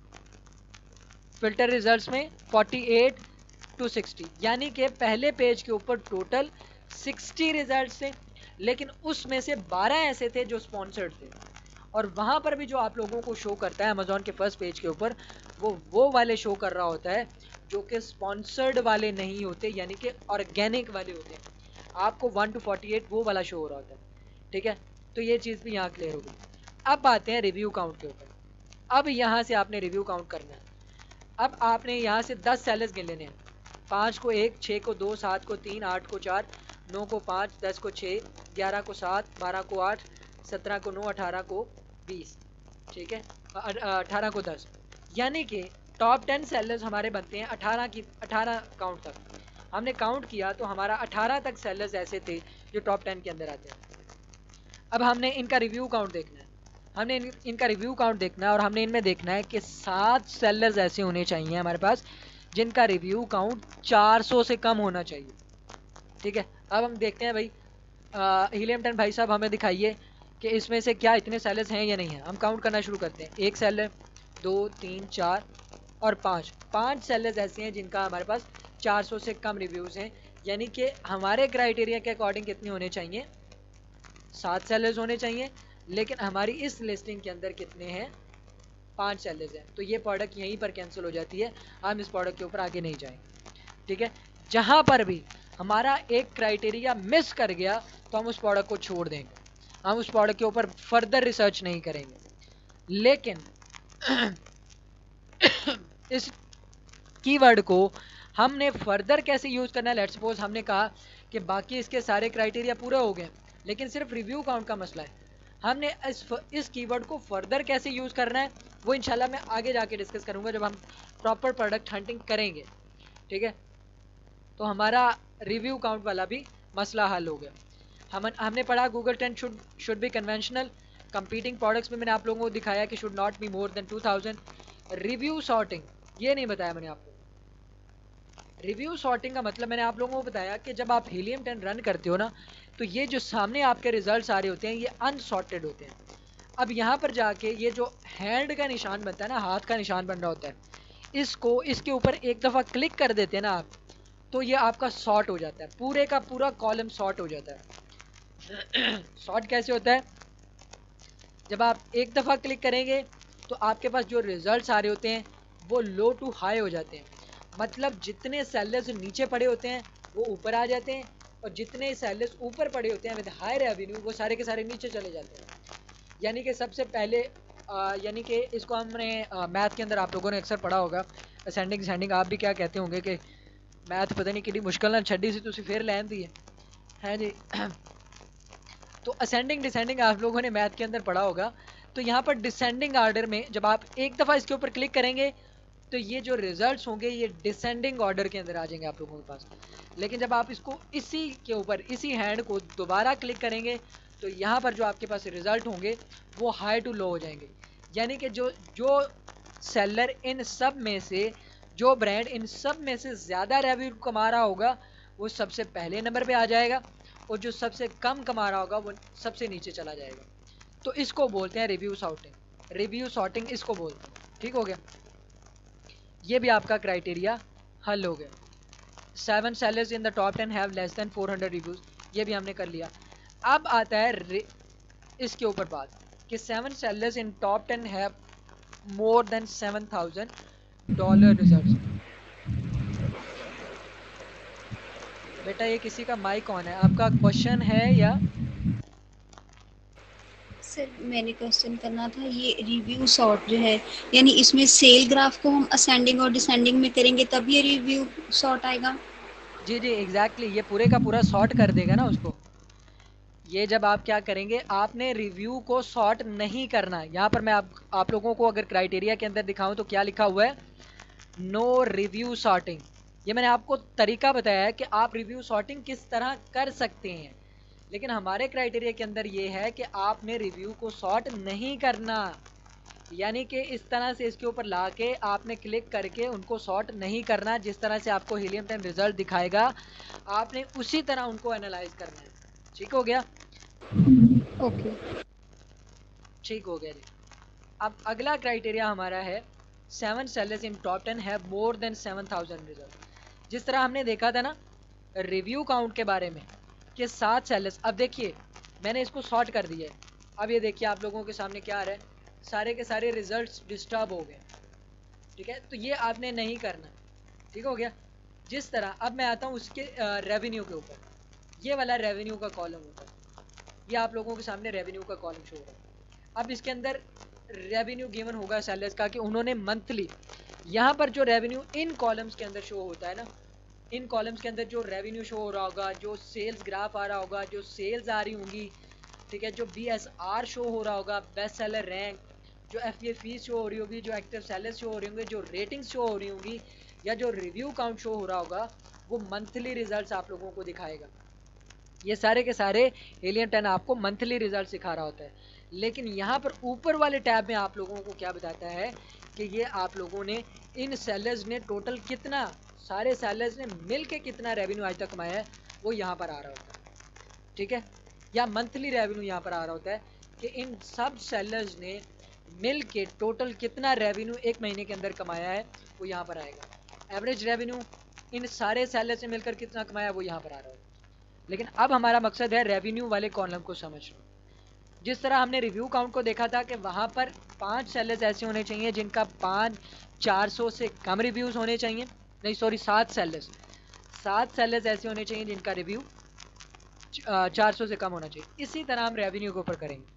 पर फिल्टर रिजल्ट्स में फोर्टी एट टू सिक्सटी, यानी कि पहले पेज के ऊपर टोटल सिक्सटी रिजल्ट थे, लेकिन उसमें से बारह ऐसे थे जो स्पॉन्सर्ड थे। और वहाँ पर भी जो आप लोगों को शो करता है अमेजोन के फर्स्ट पेज के ऊपर, वो वो वाले शो कर रहा होता है जो कि स्पॉन्सर्ड वाले नहीं होते, यानी कि ऑर्गेनिक वाले होते हैं। आपको वन टू फोर्टी एट वो वाला शो हो रहा होता है, ठीक है। तो ये चीज़ भी यहाँ क्लियर होगी। अब आते हैं रिव्यू काउंट के ऊपर। अब यहाँ से आपने रिव्यू काउंट करना है। अब आपने यहाँ से दस सेलर्स गिन लेने हैं, पाँच को एक, छः को दो, सात को तीन, आठ को चार, नौ को पाँच, दस को छः, ग्यारह को सात, बारह को आठ, सत्रह को नौ, अठारह को बीस, ठीक है, अठारह को दस। यानी कि टॉप टेन सेलर्स हमारे बनते हैं अठारह की अठारह काउंट तक। हमने काउंट किया तो हमारा अठारह तक सेलर्स ऐसे थे जो टॉप टेन के अंदर आते हैं। अब हमने इनका रिव्यू काउंट देखना है, हमने इन, इनका रिव्यू काउंट देखना है और हमने इनमें देखना है कि सात सेलर्स ऐसे होने चाहिए हमारे पास जिनका रिव्यू काउंट चार सौ से कम होना चाहिए, ठीक है। अब हम देखते हैं भाई, हीलियम टेन भाई साहब हमें दिखाइए कि इसमें से क्या इतने सेलर्स हैं या नहीं है। हम काउंट करना शुरू करते हैं, एक सेलर, दो, तीन, चार और पाँच। पाँच सेलर्स ऐसे हैं जिनका हमारे पास चार सौ से कम रिव्यूज़ हैं, यानी कि हमारे क्राइटेरिया के अकॉर्डिंग कितने होने चाहिए, सात सेलर्स होने चाहिए। लेकिन हमारी इस लिस्टिंग के अंदर कितने हैं, पाँच सेलर्स हैं। तो ये प्रोडक्ट यहीं पर कैंसिल हो जाती है, हम इस प्रोडक्ट के ऊपर आगे नहीं जाएंगे, ठीक है। जहाँ पर भी हमारा एक क्राइटेरिया मिस कर गया तो हम उस प्रोडक्ट को छोड़ देंगे, हम उस प्रोडक्ट के ऊपर फर्दर रिसर्च नहीं करेंगे। लेकिन इस कीवर्ड को हमने फर्दर कैसे यूज़ करना है, लेट्स सपोज हमने कहा कि बाकी इसके सारे क्राइटेरिया पूरे हो गए लेकिन सिर्फ रिव्यू काउंट का मसला है, हमने इस इस कीवर्ड को फर्दर कैसे यूज़ करना है वो इंशाल्लाह मैं आगे जाके डिस्कस करूंगा जब हम प्रॉपर प्रोडक्ट हंटिंग करेंगे, ठीक है। तो हमारा रिव्यू काउंट वाला भी मसला हल हो गया। हम हमने पढ़ा Google ten should should be conventional, competing products में मैंने आप लोगों को दिखाया कि should not be more than two thousand. Review sorting ये नहीं बताया मैंने आपको। रिव्यू सॉर्टिंग का मतलब मैंने आप लोगों को बताया कि जब आप हीलियम टेन रन करते हो ना, तो ये जो सामने आपके रिजल्ट्स आ रहे होते हैं ये अनसॉर्टेड होते हैं। अब यहाँ पर जाके ये जो हैंड का निशान बनता है ना, हाथ का निशान बन रहा होता है, इसको इसके ऊपर एक दफ़ा क्लिक कर देते हैं ना आप, तो ये आपका सॉर्ट हो जाता है, पूरे का पूरा कॉलम सॉर्ट हो जाता है। सॉर्ट कैसे होता है, जब आप एक दफ़ा क्लिक करेंगे तो आपके पास जो रिजल्ट्स आ रहे होते हैं वो लो टू हाई हो जाते हैं। मतलब जितने सेलर्स नीचे पड़े होते हैं वो ऊपर आ जाते हैं और जितने सेलर्स ऊपर पड़े होते हैं विद हाई रेवेन्यू वो सारे के सारे नीचे चले जाते हैं। यानी कि सबसे पहले आ, यानी कि इसको हमने मैथ के अंदर आप लोगों ने अक्सर पढ़ा होगा, असेंडिंग डिसेंडिंग। आप भी क्या कहते होंगे कि मैथ पता नहीं कितनी मुश्किल ना छड्डी सी तुसी फिर लैन दी है है जी। तो असेंडिंग डिसेंडिंग आप लोगों ने मैथ के अंदर पढ़ा होगा। तो यहाँ पर डिसेंडिंग ऑर्डर में जब आप एक दफ़ा इसके ऊपर क्लिक करेंगे तो ये जो रिजल्ट्स होंगे ये डिसेंडिंग ऑर्डर के अंदर आ जाएंगे आप लोगों के पास। लेकिन जब आप इसको इसी के ऊपर इसी हैंड को दोबारा क्लिक करेंगे तो यहाँ पर जो आपके पास रिजल्ट होंगे वो हाई टू लो हो जाएंगे। यानी कि जो जो सेलर इन सब में से, जो ब्रांड इन सब में से ज़्यादा रेवेन्यू कमा रहा होगा वो सबसे पहले नंबर पे आ जाएगा, और जो सबसे कम कमा रहा होगा वो सबसे नीचे चला जाएगा। तो इसको बोलते हैं रिव्यू सॉर्टिंग। रिव्यू सॉर्टिंग इसको बोलते हैं। ठीक हो गया, ये भी आपका क्राइटेरिया हल हो गया। Seven sellers in the top ten have less than four hundred reviews, ये भी हमने कर लिया। अब आता है इसके ऊपर बात कि seven sellers in top ten have more than seven thousand dollar result. बेटा ये किसी का माइक ऑन है, आपका क्वेश्चन है या? सर मैंने क्वेश्चन करना था, ये रिव्यू सॉर्ट जो है यानी इसमें सेल ग्राफ को हम असेंडिंग और डिसेंडिंग में करेंगे तब ये रिव्यू सॉर्ट आएगा? जी जी एग्जैक्टली exactly, ये पूरे का पूरा सॉर्ट कर देगा ना उसको। ये जब आप क्या करेंगे, आपने रिव्यू को सॉर्ट नहीं करना। यहाँ पर मैं आप आप लोगों को अगर क्राइटेरिया के अंदर दिखाऊं तो क्या लिखा हुआ है, नो रिव्यू सॉर्टिंग। ये मैंने आपको तरीका बताया है कि आप रिव्यू सॉर्टिंग किस तरह कर सकते हैं, लेकिन हमारे क्राइटेरिया के अंदर ये है कि आपने रिव्यू को सॉर्ट नहीं करना। यानी कि इस तरह से इसके ऊपर लाके आपने क्लिक करके उनको सॉर्ट नहीं करना। जिस तरह से आपको हीलियम टेन रिजल्ट दिखाएगा आपने उसी तरह उनको एनालाइज करना है। ठीक हो गया? ओके ठीक हो गया जी। अब अगला क्राइटेरिया हमारा है seven sellers in top ten have more than seven thousand result. जिस तरह हमने देखा था ना रिव्यू काउंट के बारे में कि सात सेलर्स, अब देखिए मैंने इसको सॉर्ट कर दिया है। अब ये देखिए आप लोगों के सामने क्या आ रहा है, सारे के सारे रिजल्ट्स डिस्टर्ब हो गए। ठीक है, तो ये आपने नहीं करना। ठीक हो गया? जिस तरह अब मैं आता हूँ उसके रेवेन्यू के ऊपर, ये वाला रेवेन्यू का कॉलम होता है, ये आप लोगों के सामने रेवेन्यू का कॉलम शो हो रहा है। अब इसके अंदर रेवेन्यू गिवन होगा सेलर्स का कि उन्होंने मंथली, यहाँ पर जो रेवेन्यू इन कॉलम्स के अंदर शो होता है ना, इन कॉलम्स के अंदर जो रेवेन्यू शो हो रहा होगा, जो सेल्स ग्राफ आ रहा होगा, जो सेल्स आ रही होंगी, ठीक है, जो बी एस आर शो हो रहा होगा, बेस्ट सेलर रैंक, जो एफ ए फीस शो हो रही होगी, जो एक्टिव सेलर्स शो हो रही होंगी, जो रेटिंग्स शो हो रही होंगी, या जो रिव्यू काउंट शो हो रहा होगा, वो मंथली रिजल्ट्स आप लोगों को दिखाएगा। ये सारे के सारे हीलियम टेन आपको मंथली रिजल्ट सिखा रहा होता है। लेकिन यहाँ पर ऊपर वाले टैब में आप लोगों को क्या बताता है कि ये आप लोगों ने इन सेलर्स ने टोटल कितना, सारे सेलर्स ने मिल के कितना रेवेन्यू आज तक कमाया है वो यहाँ पर आ रहा होता है। ठीक है, या मंथली रेवेन्यू यहाँ पर आ रहा होता है कि इन सब सेलर्स ने मिल के टोटल कितना रेवेन्यू एक महीने के अंदर कमाया है वो यहाँ पर आएगा। एवरेज रेवेन्यू इन सारे सेलर्स ने मिलकर कितना कमाया वो यहाँ पर आ रहा है। लेकिन अब हमारा मकसद है रेवेन्यू वाले कॉलम को समझना। जिस तरह हमने रिव्यू काउंट को देखा था कि वहाँ पर पांच सेलर्स ऐसे होने चाहिए जिनका पाँच चार सौ से कम रिव्यूज़ होने चाहिए, नहीं सॉरी सात सेलर्स सात सेलर्स ऐसे होने चाहिए जिनका रिव्यू चार सौ से कम होना चाहिए। इसी तरह हम रेवेन्यू के ऊपर करेंगे।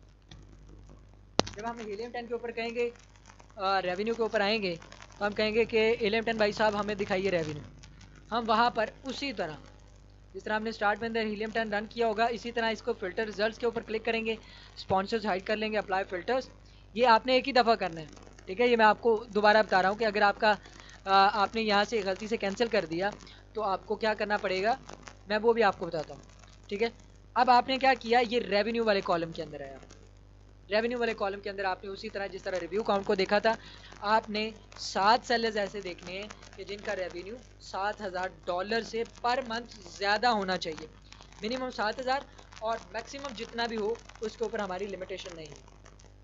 जब हम हीलियम टेन के ऊपर कहेंगे, रेवेन्यू के ऊपर आएंगे तो हम कहेंगे कि हीलियम टेन भाई साहब हमें दिखाइए रेवेन्यू। हम वहाँ पर उसी तरह जिस तरह हमने स्टार्ट में अंदर हीलियम टेन रन किया होगा इसी तरह इसको फिल्टर रिजल्ट्स के ऊपर क्लिक करेंगे, स्पॉन्सर्स हाइड कर लेंगे, अप्लाई फिल्टर्स। ये आपने एक ही दफ़ा करना है। ठीक है, ये मैं आपको दोबारा बता रहा हूँ कि अगर आपका आ, आपने यहाँ से गलती से कैंसिल कर दिया तो आपको क्या करना पड़ेगा, मैं वो भी आपको बताता हूँ। ठीक है, अब आपने क्या किया, ये रेवेन्यू वाले कॉलम के अंदर आया। रेवेन्यू वाले कॉलम के अंदर आपने उसी तरह जिस तरह रिव्यू काउंट को देखा था, आपने सात सेलर्स ऐसे देखने हैं कि जिनका रेवेन्यू सात हज़ार डॉलर से पर मंथ ज़्यादा होना चाहिए। मिनिमम सात हज़ार और मैक्सिमम जितना भी हो उसके ऊपर हमारी लिमिटेशन नहीं है।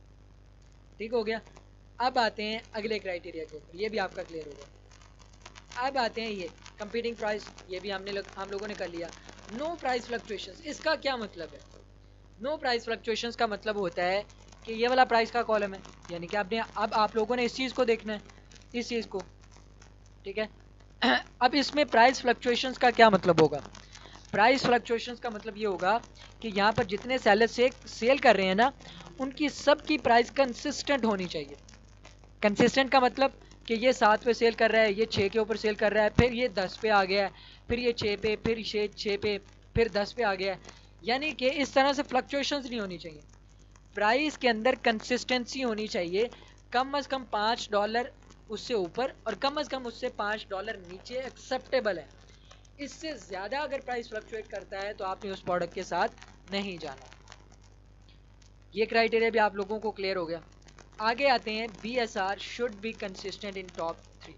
ठीक हो गया? अब आते हैं अगले क्राइटेरिया के ऊपर, ये भी आपका क्लियर हो गया। अब आते हैं ये कंपीटिंग प्राइस, ये भी हमने लग, हम लोगों ने कर लिया। नो प्राइस फ्लक्चुएशंस, इसका क्या मतलब है? नो प्राइस फ्लक्चुएशंस का मतलब होता है कि ये वाला प्राइस का कॉलम है, यानी कि आपने अब आप लोगों ने इस चीज़ को देखना है, इस चीज़ को। ठीक है, अब इसमें प्राइस फ्लक्चुएशंस का क्या मतलब होगा? प्राइस फ्लक्चुएशंस का मतलब ये होगा कि यहाँ पर जितने सेलर से सेल कर रहे हैं ना, उनकी सबकी प्राइस कंसिस्टेंट होनी चाहिए। कंसिस्टेंट का मतलब कि ये सात पे सेल कर रहा है, ये छः के ऊपर सेल कर रहा है, फिर ये दस पे आ गया है, फिर ये छः पे, फिर ये छः पे, फिर दस पे आ गया है। यानी कि इस तरह से फ्लक्चुएशंस नहीं होनी चाहिए। प्राइस के अंदर कंसिस्टेंसी होनी चाहिए, कम अज़ कम पाँच डॉलर उससे ऊपर और कम अज़ कम उससे पाँच डॉलर नीचे एक्सेप्टेबल है। इससे ज़्यादा अगर प्राइस फ्लक्चुएट करता है तो आपने उस प्रोडक्ट के साथ नहीं जाना। ये क्राइटेरिया भी आप लोगों को क्लियर हो गया। आगे आते हैं, B S R should be consistent in top three.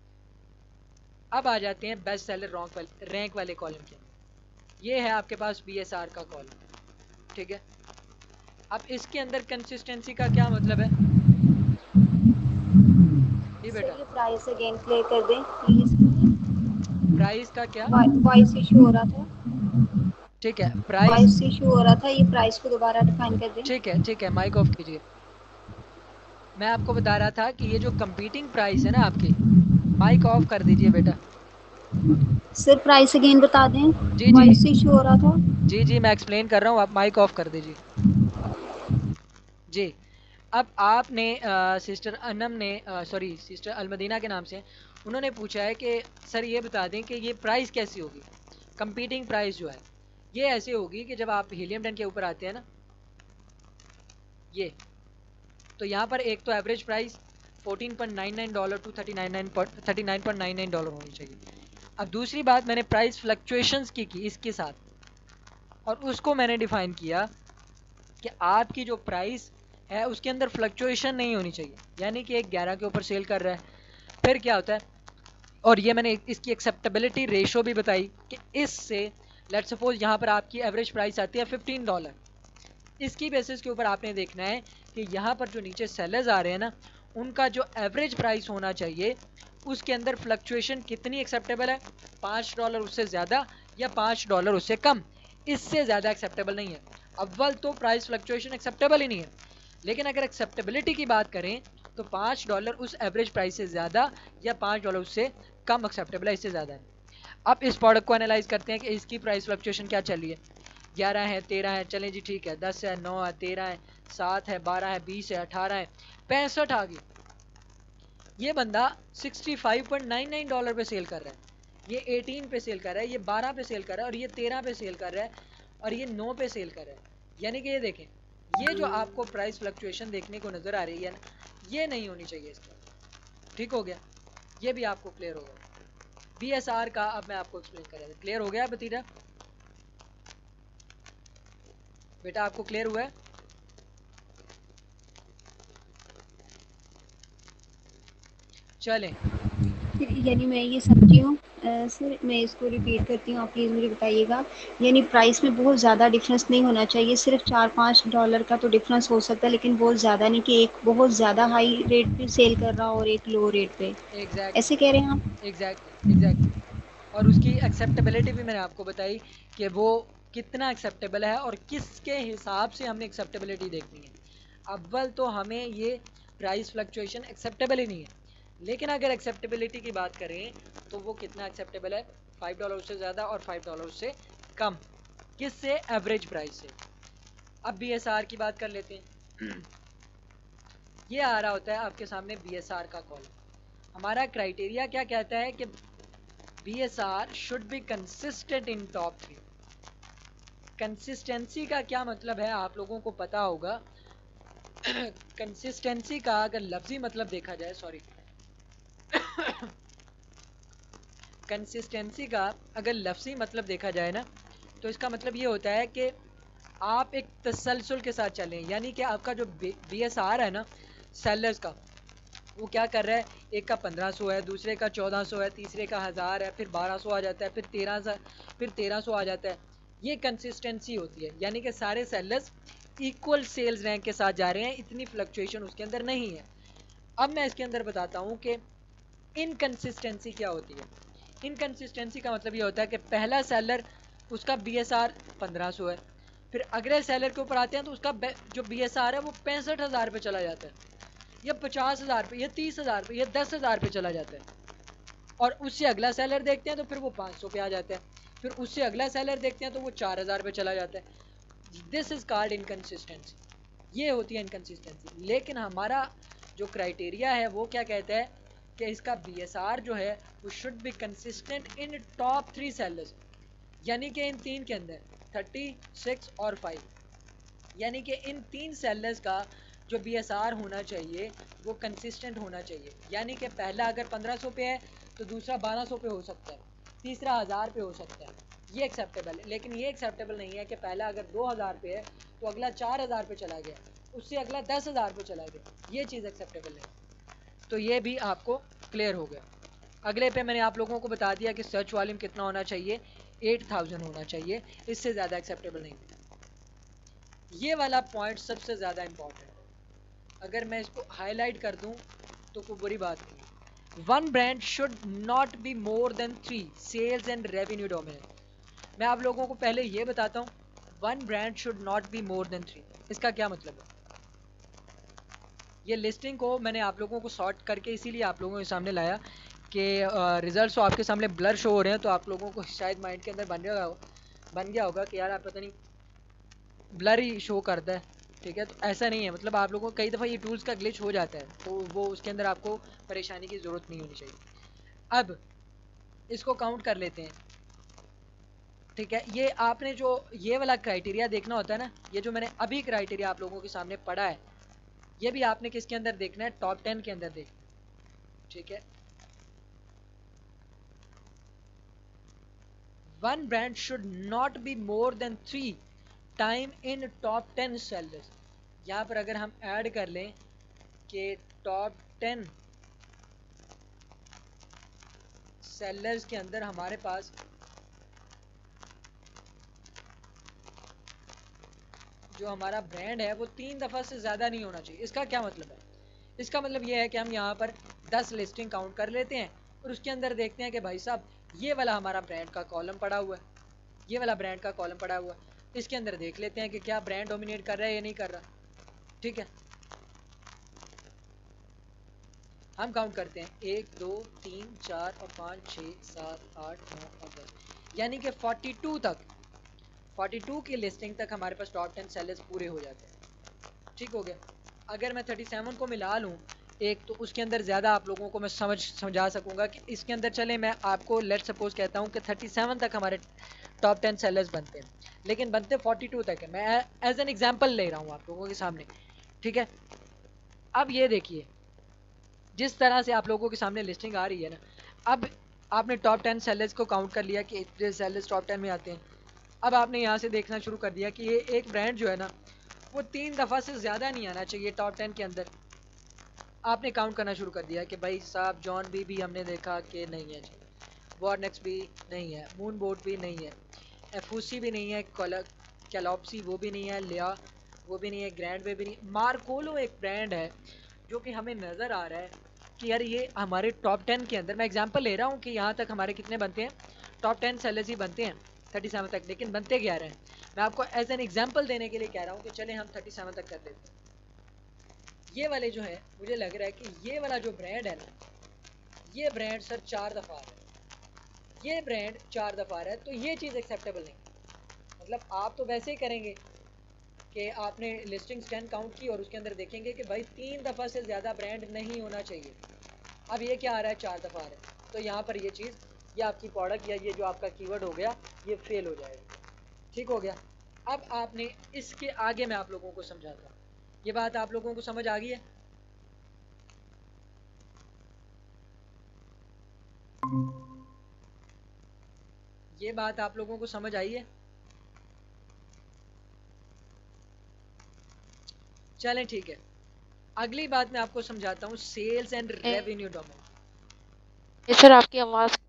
अब आ जाते हैं बेस्ट सेलर रैंक वाले रैंक वाले कॉलम के। ये है आपके पास बी एस आर का कॉलम, ठीक है। अब इसके अंदर कंसिस्टेंसी का क्या मतलब है जी बेटा? सर ये प्राइस अगेन क्लियर कर दें प्लीज। प्राइस का क्या? वॉइस इशू हो रहा था, ठीक है, प्राइस वॉइस इशू हो रहा था, ये प्राइस को दोबारा डिफाइन कर दें। ठीक है, ठीक है, माइक ऑफ कीजिए। मैं आपको बता रहा था कि ये जो कंपीटिंग प्राइस है ना आपकी, माइक ऑफ कर दीजिए बेटा। सर प्राइस अगेन बता दें, जी वॉइस जी इशू हो रहा था। जी जी मैं एक्सप्लेन कर रहा हूँ, आप माइक ऑफ कर दीजिए जी। अब आपने सिस्टर अनम ने सॉरी सिस्टर अलमदीना के नाम से उन्होंने पूछा है कि सर ये बता दें कि ये प्राइस कैसी होगी। कंपीटिंग प्राइस जो है ये ऐसे होगी कि जब आप हीलियम टेन के ऊपर आते हैं ना, ये तो यहाँ पर एक तो average price fourteen point nine nine dollar to thirty nine point nine nine dollar होनी चाहिए। अब दूसरी बात, मैंने प्राइस फ्लक्चुएशंस की की इसके साथ, और उसको मैंने डिफाइन किया कि आपकी जो प्राइस है उसके अंदर फ्लक्चुएशन नहीं होनी चाहिए। यानी कि एक ग्यारह के ऊपर सेल कर रहा है, फिर क्या होता है, और ये मैंने इसकी एक्सेप्टेबिलिटी रेशो भी बताई कि इससे लेट्स सपोज यहाँ पर आपकी एवरेज प्राइस आती है फिफ्टीन डॉलर। इसकी बेसिस के ऊपर आपने देखना है कि यहाँ पर जो नीचे सेलर्स आ रहे हैं ना, उनका जो एवरेज प्राइस होना चाहिए उसके अंदर फ्लक्चुएशन कितनी एक्सेप्टेबल है, पाँच डॉलर उससे ज़्यादा या पाँच डॉलर उससे कम। इससे ज़्यादा एक्सेप्टेबल नहीं है। अव्वल तो प्राइस फ्लक्चुएशन एक्सेप्टेबल ही नहीं है, लेकिन अगर एक्सेप्टेबिलिटी की बात करें तो पाँच डॉलर उस एवरेज प्राइस से ज़्यादा या पाँच डॉलर उससे कम एक्सेप्टेबल है, इससे ज़्यादा है। अब इस प्रोडक्ट को एनालाइज करते हैं कि इसकी प्राइस फ्लक्चुएशन क्या चल रही है। ग्यारह है, तेरह है, चलें जी ठीक है, दस है, नौ है, तेरह है, सात है, बारह है, बीस है, अठारह है, पैंसठ आ गई। ये बंदा sixty five point nine nine dollar पे सेल कर रहा है, ये अठारह पे सेल कर रहा है, ये बारह पे सेल कर रहा है, और ये तेरह पे सेल कर रहा है, और ये नौ पे सेल कर रहा है। यानी कि ये देखें, ये जो आपको प्राइस फ्लक्चुएशन देखने को नज़र आ रही है ना, ये नहीं होनी चाहिए इसका। ठीक हो गया, ये भी आपको क्लियर हो गया। बी एस आर का अब मैं आपको एक्सप्लेन कर रहा था। क्लियर हो गया बतीरा बेटा, आपको क्लियर हुआ है? चलें, यानी मैं ये समझी हूँ सर, मैं इसको रिपीट करती हूँ, आप प्लीज़ मुझे बताइएगा। यानी प्राइस में बहुत ज़्यादा डिफरेंस नहीं होना चाहिए, सिर्फ चार पाँच डॉलर का तो डिफरेंस हो सकता है, लेकिन बहुत ज़्यादा नहीं कि एक बहुत ज़्यादा हाई रेट पे सेल कर रहा हो और एक लो रेट पे। एग्जैक्ट ऐसे कह रहे हैं आप? एग्जैक्टली एग्जैक्टली और उसकी एक्सेप्टेबिलिटी भी मैंने आपको बताई कि वो कितना एक्सेप्टेबल है और किसके हिसाब से हमने एक्सेप्टेबिलिटी देखनी है। अव्वल तो हमें ये प्राइस फ्लक्चुएशन एक्सेप्टेबल ही नहीं है, लेकिन अगर एक्सेप्टेबिलिटी की बात करें तो वो कितना एक्सेप्टेबल है, फाइव डॉलर से ज़्यादा और फाइव डॉलर से कम, किससे, एवरेज प्राइस से। अब बी एस आर की बात कर लेते हैं। ये आ रहा होता है आपके सामने बी एस आर का कॉलम। हमारा क्राइटेरिया क्या कहता है कि B S R should be consistent in top three. Consistency का क्या मतलब है आप लोगों को पता होगा। कंसिस्टेंसी का अगर लफ्जी मतलब देखा जाए, सॉरी कंसिस्टेंसी का अगर लफ्जी मतलब देखा जाए ना, तो इसका मतलब ये होता है कि आप एक तसलसल के साथ चलें। यानी कि आपका जो बी एस आर है ना सेलर्स का, वो क्या कर रहा है, एक का पंद्रह सौ है, दूसरे का चौदह सौ है, तीसरे का हज़ार है, फिर बारह सौ आ जाता है, फिर तेरह सौ फिर तेरह सौ आ जाता है। ये कंसिस्टेंसी होती है, यानी कि सारे सेलर्स इक्वल सेल्स रैंक के साथ जा रहे हैं, इतनी फ्लक्चुएशन उसके अंदर नहीं है। अब मैं इसके अंदर बताता हूँ कि इनकंसिस्टेंसी क्या होती है। इनकंसिस्टेंसी का मतलब ये होता है कि पहला सेलर उसका बी एस आर पंद्रह सौ है, फिर अगले सेलर के ऊपर आते हैं तो उसका जो बी एस आर है वो पैंसठ हज़ार पे चला जाता है, या पचास हज़ार पे, या तीस हज़ार पे, या दस हज़ार पे चला जाता है, और उससे अगला सेलर देखते हैं तो फिर वो पाँच सौ पे आ जाता है। फिर उससे अगला सेलर देखते हैं तो वो चार हज़ार पे चला जाता है। दिस इज कॉल्ड इनकंसिस्टेंसी, ये होती है इनकंसिस्टेंसी। लेकिन हमारा जो क्राइटेरिया है वो क्या कहता है कि इसका बी एस आर जो है वो should be consistent in top three sellers, यानी कि इन तीन के अंदर थर्टी सिक्स और फाइव, यानी कि इन तीन सेलर्स का जो बी एस आर होना चाहिए वो कंसिस्टेंट होना चाहिए। यानी कि पहला अगर पंद्रह सौ पे है तो दूसरा बारह सौ पे हो सकता है, तीसरा हज़ार पे हो सकता है, ये एक्सेप्टेबल है। लेकिन ये एक्सेप्टेबल नहीं है कि पहला अगर दो हज़ार पे है तो अगला चार हज़ार पे चला गया, उससे अगला दस हज़ार पे चला गया, ये चीज़ एक्सेप्टेबल नहीं। तो ये भी आपको क्लियर हो गया। अगले पे मैंने आप लोगों को बता दिया कि सर्च वॉल्यूम कितना होना चाहिए, एट थाउजेंड होना चाहिए, इससे ज़्यादा एक्सेप्टेबल नहीं। ये वाला पॉइंट सबसे ज़्यादा इम्पॉर्टेंट है, अगर मैं इसको हाईलाइट कर दूं तो कोई बुरी बात नहीं। One brand should not be more than three sales and revenue dominant. मैं आप लोगों को पहले ये बताता हूँ, one brand should not be more than three, इसका क्या मतलब है। ये लिस्टिंग को मैंने आप लोगों को सॉर्ट करके इसीलिए आप लोगों के सामने लाया कि रिजल्ट तो आपके सामने ब्लर शो हो रहे हैं, तो आप लोगों को शायद माइंड के अंदर बन गया बन गया होगा कि यार आप पता नहीं ब्लर ही शो करता है, ठीक है। तो ऐसा नहीं है, मतलब आप लोगों को कई दफ़ा ये टूल्स का ग्लिच हो जाता है, तो वो उसके अंदर आपको परेशानी की ज़रूरत नहीं होनी चाहिए। अब इसको काउंट कर लेते हैं, ठीक है। ये आपने जो ये वाला क्राइटेरिया देखना होता है ना, ये जो मैंने अभी क्राइटेरिया आप लोगों के सामने पढ़ा है, ये भी आपने किसके अंदर देखना है, टॉप टेन के अंदर देखना है, ठीक है। One brand should not be more than three time in top ten sellers. यहाँ पर अगर हम ऐड कर लें कि टॉप टेन सेलर्स के अंदर हमारे पास जो हमारा ब्रांड है वो तीन दफ़ा से ज़्यादा नहीं होना चाहिए। इसका क्या मतलब है, इसका मतलब ये है कि हम यहाँ पर दस लिस्टिंग काउंट कर लेते हैं और उसके अंदर देखते हैं कि भाई साहब ये वाला हमारा ब्रांड का कॉलम पड़ा हुआ है, ये वाला ब्रांड का कॉलम पड़ा हुआ है, इसके अंदर देख लेते हैं कि क्या ब्रांड डोमिनेट कर रहा है या नहीं कर रहा, ठीक है। हम काउंट करते हैं एक दो तीन चार और पाँच छः सात आठ नौ और दस, यानी कि फोर्टी टू तक फोर्टी टू की लिस्टिंग तक हमारे पास टॉप टेन सेलर्स पूरे हो जाते हैं, ठीक हो गया। अगर मैं थर्टी सेवन को मिला लूँ एक, तो उसके अंदर ज़्यादा आप लोगों को मैं समझ समझा सकूँगा कि इसके अंदर चले मैं आपको लेट सपोज कहता हूँ कि थर्टी सेवन तक हमारे टॉप टेन सेलर्स बनते हैं, लेकिन बनते फोर्टी टू तक है। मैं एज एन एग्जांपल ले रहा हूँ आप लोगों के सामने, ठीक है। अब ये देखिए जिस तरह से आप लोगों के सामने लिस्टिंग आ रही है ना, अब आपने टॉप टेन सेलर्स को काउंट कर लिया कि इतने सेलर्स टॉप टेन में आते हैं। अब आपने यहाँ से देखना शुरू कर दिया कि ये एक ब्रांड जो है ना वो तीन दफ़ा से ज़्यादा नहीं आना चाहिए टॉप टेन के अंदर। आपने काउंट करना शुरू कर दिया कि भाई साहब जॉन बी भी हमने देखा कि नहीं है जी, वॉर्नेक्स भी नहीं है, मून बोट भी नहीं है, एफूसी भी नहीं है, कैलॉप्सी वो भी नहीं है, लिया वो भी नहीं है, ग्रैंड वे भी नहीं, मार्कोलो एक ब्रांड है जो कि हमें नज़र आ रहा है कि यार ये हमारे टॉप टेन के अंदर, मैं एग्जांपल ले रहा हूँ कि यहाँ तक हमारे कितने बनते हैं, टॉप टेन सेलर्स ही बनते हैं थर्टी सेवन तक, लेकिन बनते ग्यारह हैं। मैं आपको एज एन एग्जांपल देने के लिए कह रहा हूँ कि चले हम थर्टी सेवन तक कर देते हैं। ये वाले जो है मुझे लग रहा है कि ये वाला जो ब्रांड है ना, ये ब्रांड सर चार दफ़ा आ रहा है, ये ब्रांड चार दफ़ा आ रहा है, तो ये चीज़ एक्सेप्टेबल नहीं। मतलब आप तो वैसे ही करेंगे कि आपने लिस्टिंग टेन काउंट की और उसके अंदर देखेंगे कि भाई तीन दफ़ा से ज़्यादा ब्रांड नहीं होना चाहिए। अब ये क्या आ रहा है, चार दफ़ा आ रहा है, तो यहाँ पर ये चीज़, ये आपकी प्रोडक्ट या ये जो आपका कीवर्ड हो गया ये फेल हो जाएगा, ठीक हो गया। अब आपने इसके आगे मैं आप लोगों को समझाता हूँ, ये बात आप लोगों को समझ आ गई है। ये बात आप लोगों को समझ आई है। चलें ठीक है, अगली बात मैं आपको समझाता हूँ, सेल्स एंड रेवेन्यू डोमेन। ये सर आपकी आवाज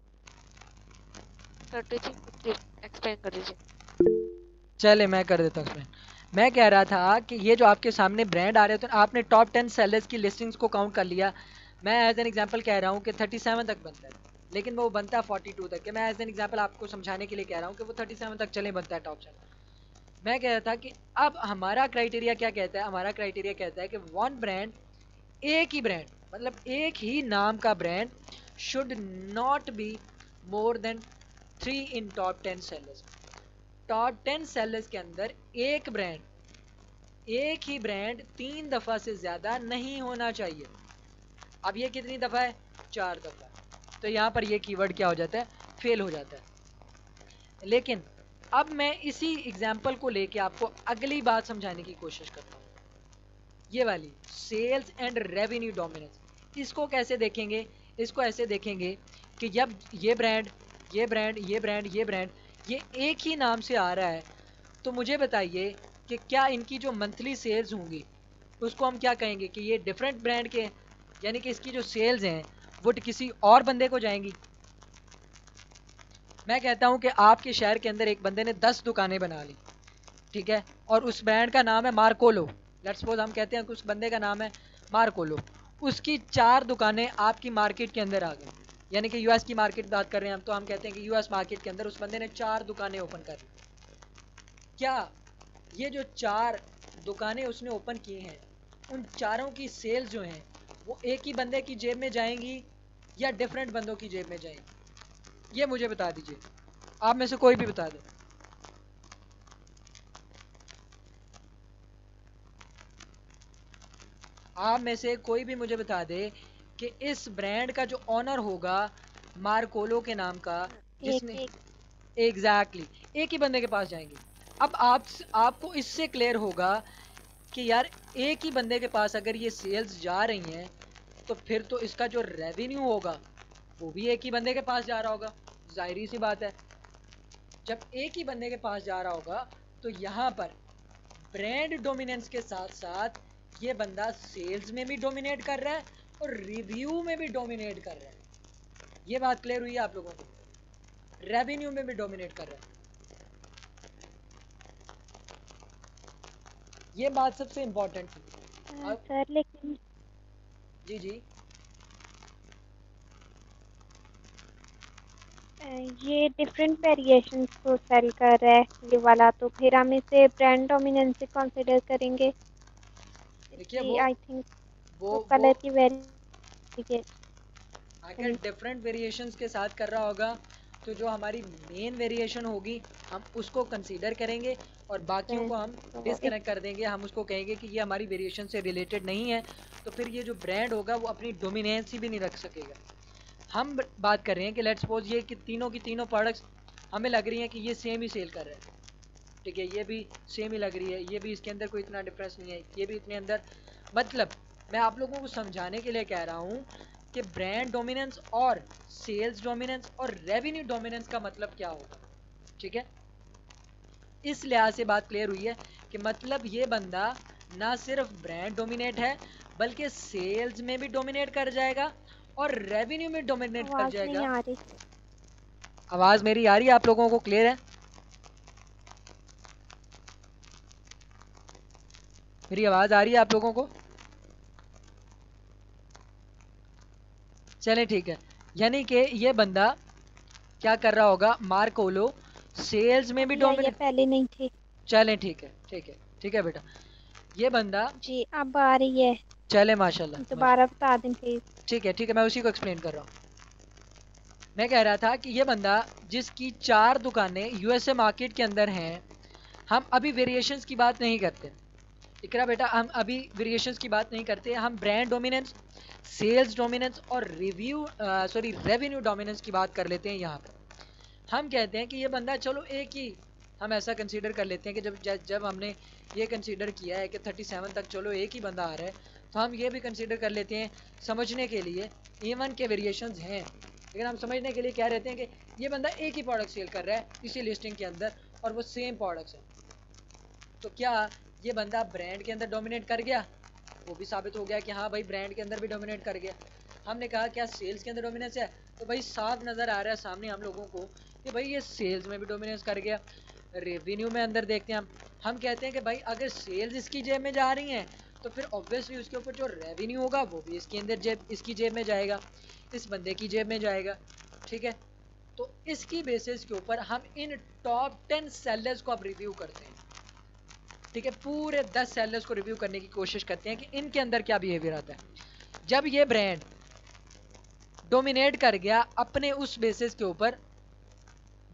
कट रही थी, एक्सप्लेन कर दीजिए। चले मैं कर देता हूँ एक्सप्लेन। मैं कह रहा था कि ये जो आपके सामने ब्रांड आ रहे थे, तो आपने टॉप टेन सेलर्स की लिस्टिंग्स को काउंट कर लिया। मैं एज एन एग्जांपल कह रहा हूँ कि थर्टी सेवन तक बनता है, लेकिन वो बनता है फोर्टी टू तक के। मैं एज एन एग्जांपल आपको समझाने के लिए कह रहा हूँ कि वो थर्टी सेवन तक चले बनता है टॉप टेन। मैं कह रहा था कि अब हमारा क्राइटेरिया क्या कहता है, हमारा क्राइटेरिया कहता है कि वन ब्रांड, एक ही ब्रांड, मतलब एक ही नाम का brand should not be more than three in top ten sellers. Top ten sellers के अंदर एक ब्रांड एक ही ब्रांड तीन दफा से ज्यादा नहीं होना चाहिए। अब ये कितनी दफा है? चार दफा। तो यहाँ पर ये कीवर्ड क्या हो जाता है? फेल हो जाता है। लेकिन अब मैं इसी एग्जाम्पल को लेके आपको अगली बात समझाने की कोशिश करता हूँ, ये वाली सेल्स एंड रेवेन्यू डोमिनेंस। इसको कैसे देखेंगे? इसको ऐसे देखेंगे कि जब ये ब्रांड ये ब्रांड ये ब्रांड ये ब्रांड ये एक ही नाम से आ रहा है, तो मुझे बताइए कि क्या इनकी जो मंथली सेल्स होंगी उसको हम क्या कहेंगे कि ये डिफरेंट ब्रांड के, यानी कि इसकी जो सेल्स हैं वो किसी और बंदे को जाएंगी। मैं कहता हूं कि आपके शहर के अंदर एक बंदे ने दस दुकानें बना ली, ठीक है, और उस ब्रांड का नाम है मार्कोलो। लेट्स सपोज हम कहते हैं कि उस बंदे का नाम है मार्कोलो। उसकी चार दुकानें आपकी मार्केट के अंदर आ गई, यानी कि यूएस की मार्केट बात कर रहे हैं हम, तो हम कहते हैं कि यूएस मार्केट के अंदर उस बंदे ने चार दुकानें ओपन कर ली। क्या ये जो चार दुकानें उसने ओपन की हैं, उन चारों की सेल्स जो हैं वो एक ही बंदे की जेब में जाएंगी या डिफरेंट बंदों की जेब में जाएंगी? ये मुझे बता दीजिए, आप में से कोई भी बता दे। आप में से कोई भी मुझे बता दे कि इस ब्रांड का जो ऑनर होगा मार्कोलो के नाम का, जिसने एग्जैक्टली exactly, एक ही बंदे के पास जाएंगे। अब आप आपको इससे क्लियर होगा कि यार एक ही बंदे के पास अगर ये सेल्स जा रही हैं तो फिर तो इसका जो रेवेन्यू होगा वो भी एक ही बंदे के पास जा रहा होगा। जाहिर सी बात है, जब एक ही बंदे के पास जा रहा होगा तो यहाँ पर ब्रांड डोमिनेंस के साथ साथ ये बंदा सेल्स में भी डोमिनेट कर रहा है और रिव्यू में भी डोमिनेट कर रहा है। ये बात क्लियर हुई है आप लोगों को? रेवेन्यू में भी डोमिनेट कर रहा है। ये बात सबसे इम्पोर्टेंट थी। सर लेकिन जी जी ये डिफरेंट वेरिएशंस को सेल कर रहा है ये वाला, तो फिर हम इसे ब्रांड डोमिनेंस से कंसीडर करेंगे। देखिए वो आई थिंक वो, वो कलर वो की वेरिएशन अगर डिफरेंट वेरिएशंस के साथ कर रहा होगा तो जो हमारी मेन वेरिएशन होगी हम उसको कंसीडर करेंगे और बाकियों को हम डिस्कनेक्ट कर देंगे। हम उसको कहेंगे कि ये हमारी वेरिएशन से रिलेटेड नहीं है, तो फिर ये जो ब्रांड होगा वो अपनी डोमिनेंस ही भी नहीं रख सकेगा। हम बात कर रहे हैं कि लेट्स सपोज ये कि तीनों की तीनों प्रोडक्ट्स हमें लग रही हैं कि ये सेम ही सेल कर रहे हैं, ठीक है, ये भी सेम ही लग रही है, ये भी इसके अंदर कोई इतना डिफरेंस नहीं है, ये भी इतने अंदर। मतलब मैं आप लोगों को समझाने के लिए कह रहा हूँ कि ब्रांड डोमिनेंस और सेल्स डोमिनेंस और रेवेन्यू डोमिनेंस का मतलब क्या होगा, ठीक है। इस लिहाज से बात क्लियर हुई है कि मतलब ये बंदा ना सिर्फ ब्रांड डोमिनेट है बल्कि सेल्स में भी डोमिनेट कर जाएगा और रेवेन्यू में डोमिनेट कर जाएगा। नहीं आ रही। आवाज मेरी आ रही है आप लोगों को? क्लियर है? मेरी आवाज आ रही है आप लोगों को? चले ठीक है, यानी कि ये बंदा क्या कर रहा होगा, मार्कोलो सेल्स में भी डोमिनेट। पहले नहीं थी। चले ठीक है ठीक है ठीक है बेटा, ये बंदा जी अब आ रही है। चले माशाल्लाह, दोबारा बता दें प्लीज। ठीक है ठीक है, मैं उसी को एक्सप्लेन कर रहा हूँ। मैं कह रहा था कि ये बंदा जिसकी चार दुकानें यूएसए मार्केट के अंदर हैं, हम अभी वेरिएशंस की बात नहीं करते इकरा बेटा, हम अभी वेरिएशंस की बात नहीं करते, हम ब्रांड डोमिनेंस, सेल्स डोमिनेंस और रिव्यू सॉरी रेवेन्यू डोमिनेंस की बात कर लेते हैं। यहाँ पर हम कहते हैं कि ये बंदा, चलो एक ही हम ऐसा कंसीडर कर लेते हैं कि जब जब हमने ये कंसीडर किया है कि थर्टी सेवन तक चलो एक ही बंदा आ रहा है, तो हम ये भी कंसीडर कर लेते हैं समझने के लिए इवन के वेरिएशंस हैं, लेकिन हम समझने के लिए क्या रहते हैं कि ये बंदा एक ही प्रोडक्ट सेल कर रहा है इसी लिस्टिंग के अंदर और वो सेम प्रोडक्ट्स हैं। तो क्या ये बंदा ब्रांड के अंदर डोमिनेट कर गया? वो भी साबित हो गया कि हाँ भाई ब्रांड के अंदर भी डोमिनेट कर गया। हमने कहा क्या सेल्स के अंदर डोमिनेंस है, तो भाई साफ नज़र आ रहा है सामने हम लोगों को कि भाई ये सेल्स में भी डोमिनेंस कर गया। रेवेन्यू में अंदर देखते हैं हम हम कहते हैं कि भाई अगर सेल्स इसकी जेब में जा रही हैं तो फिर ऑब्वियसली उसके ऊपर जो रेवेन्यू होगा वो भी इसके अंदर जेब इसकी जेब में जाएगा, इस बंदे की जेब में जाएगा, ठीक है। तो इसकी बेसिस के ऊपर हम इन टॉप टेन सेलर्स को अब रिव्यू करते हैं, ठीक है, पूरे दस सेलर्स को रिव्यू करने की कोशिश करते हैं कि इनके अंदर क्या बिहेवियर आता है। जब ये ब्रांड डोमिनेट कर गया अपने उस बेसिस के ऊपर,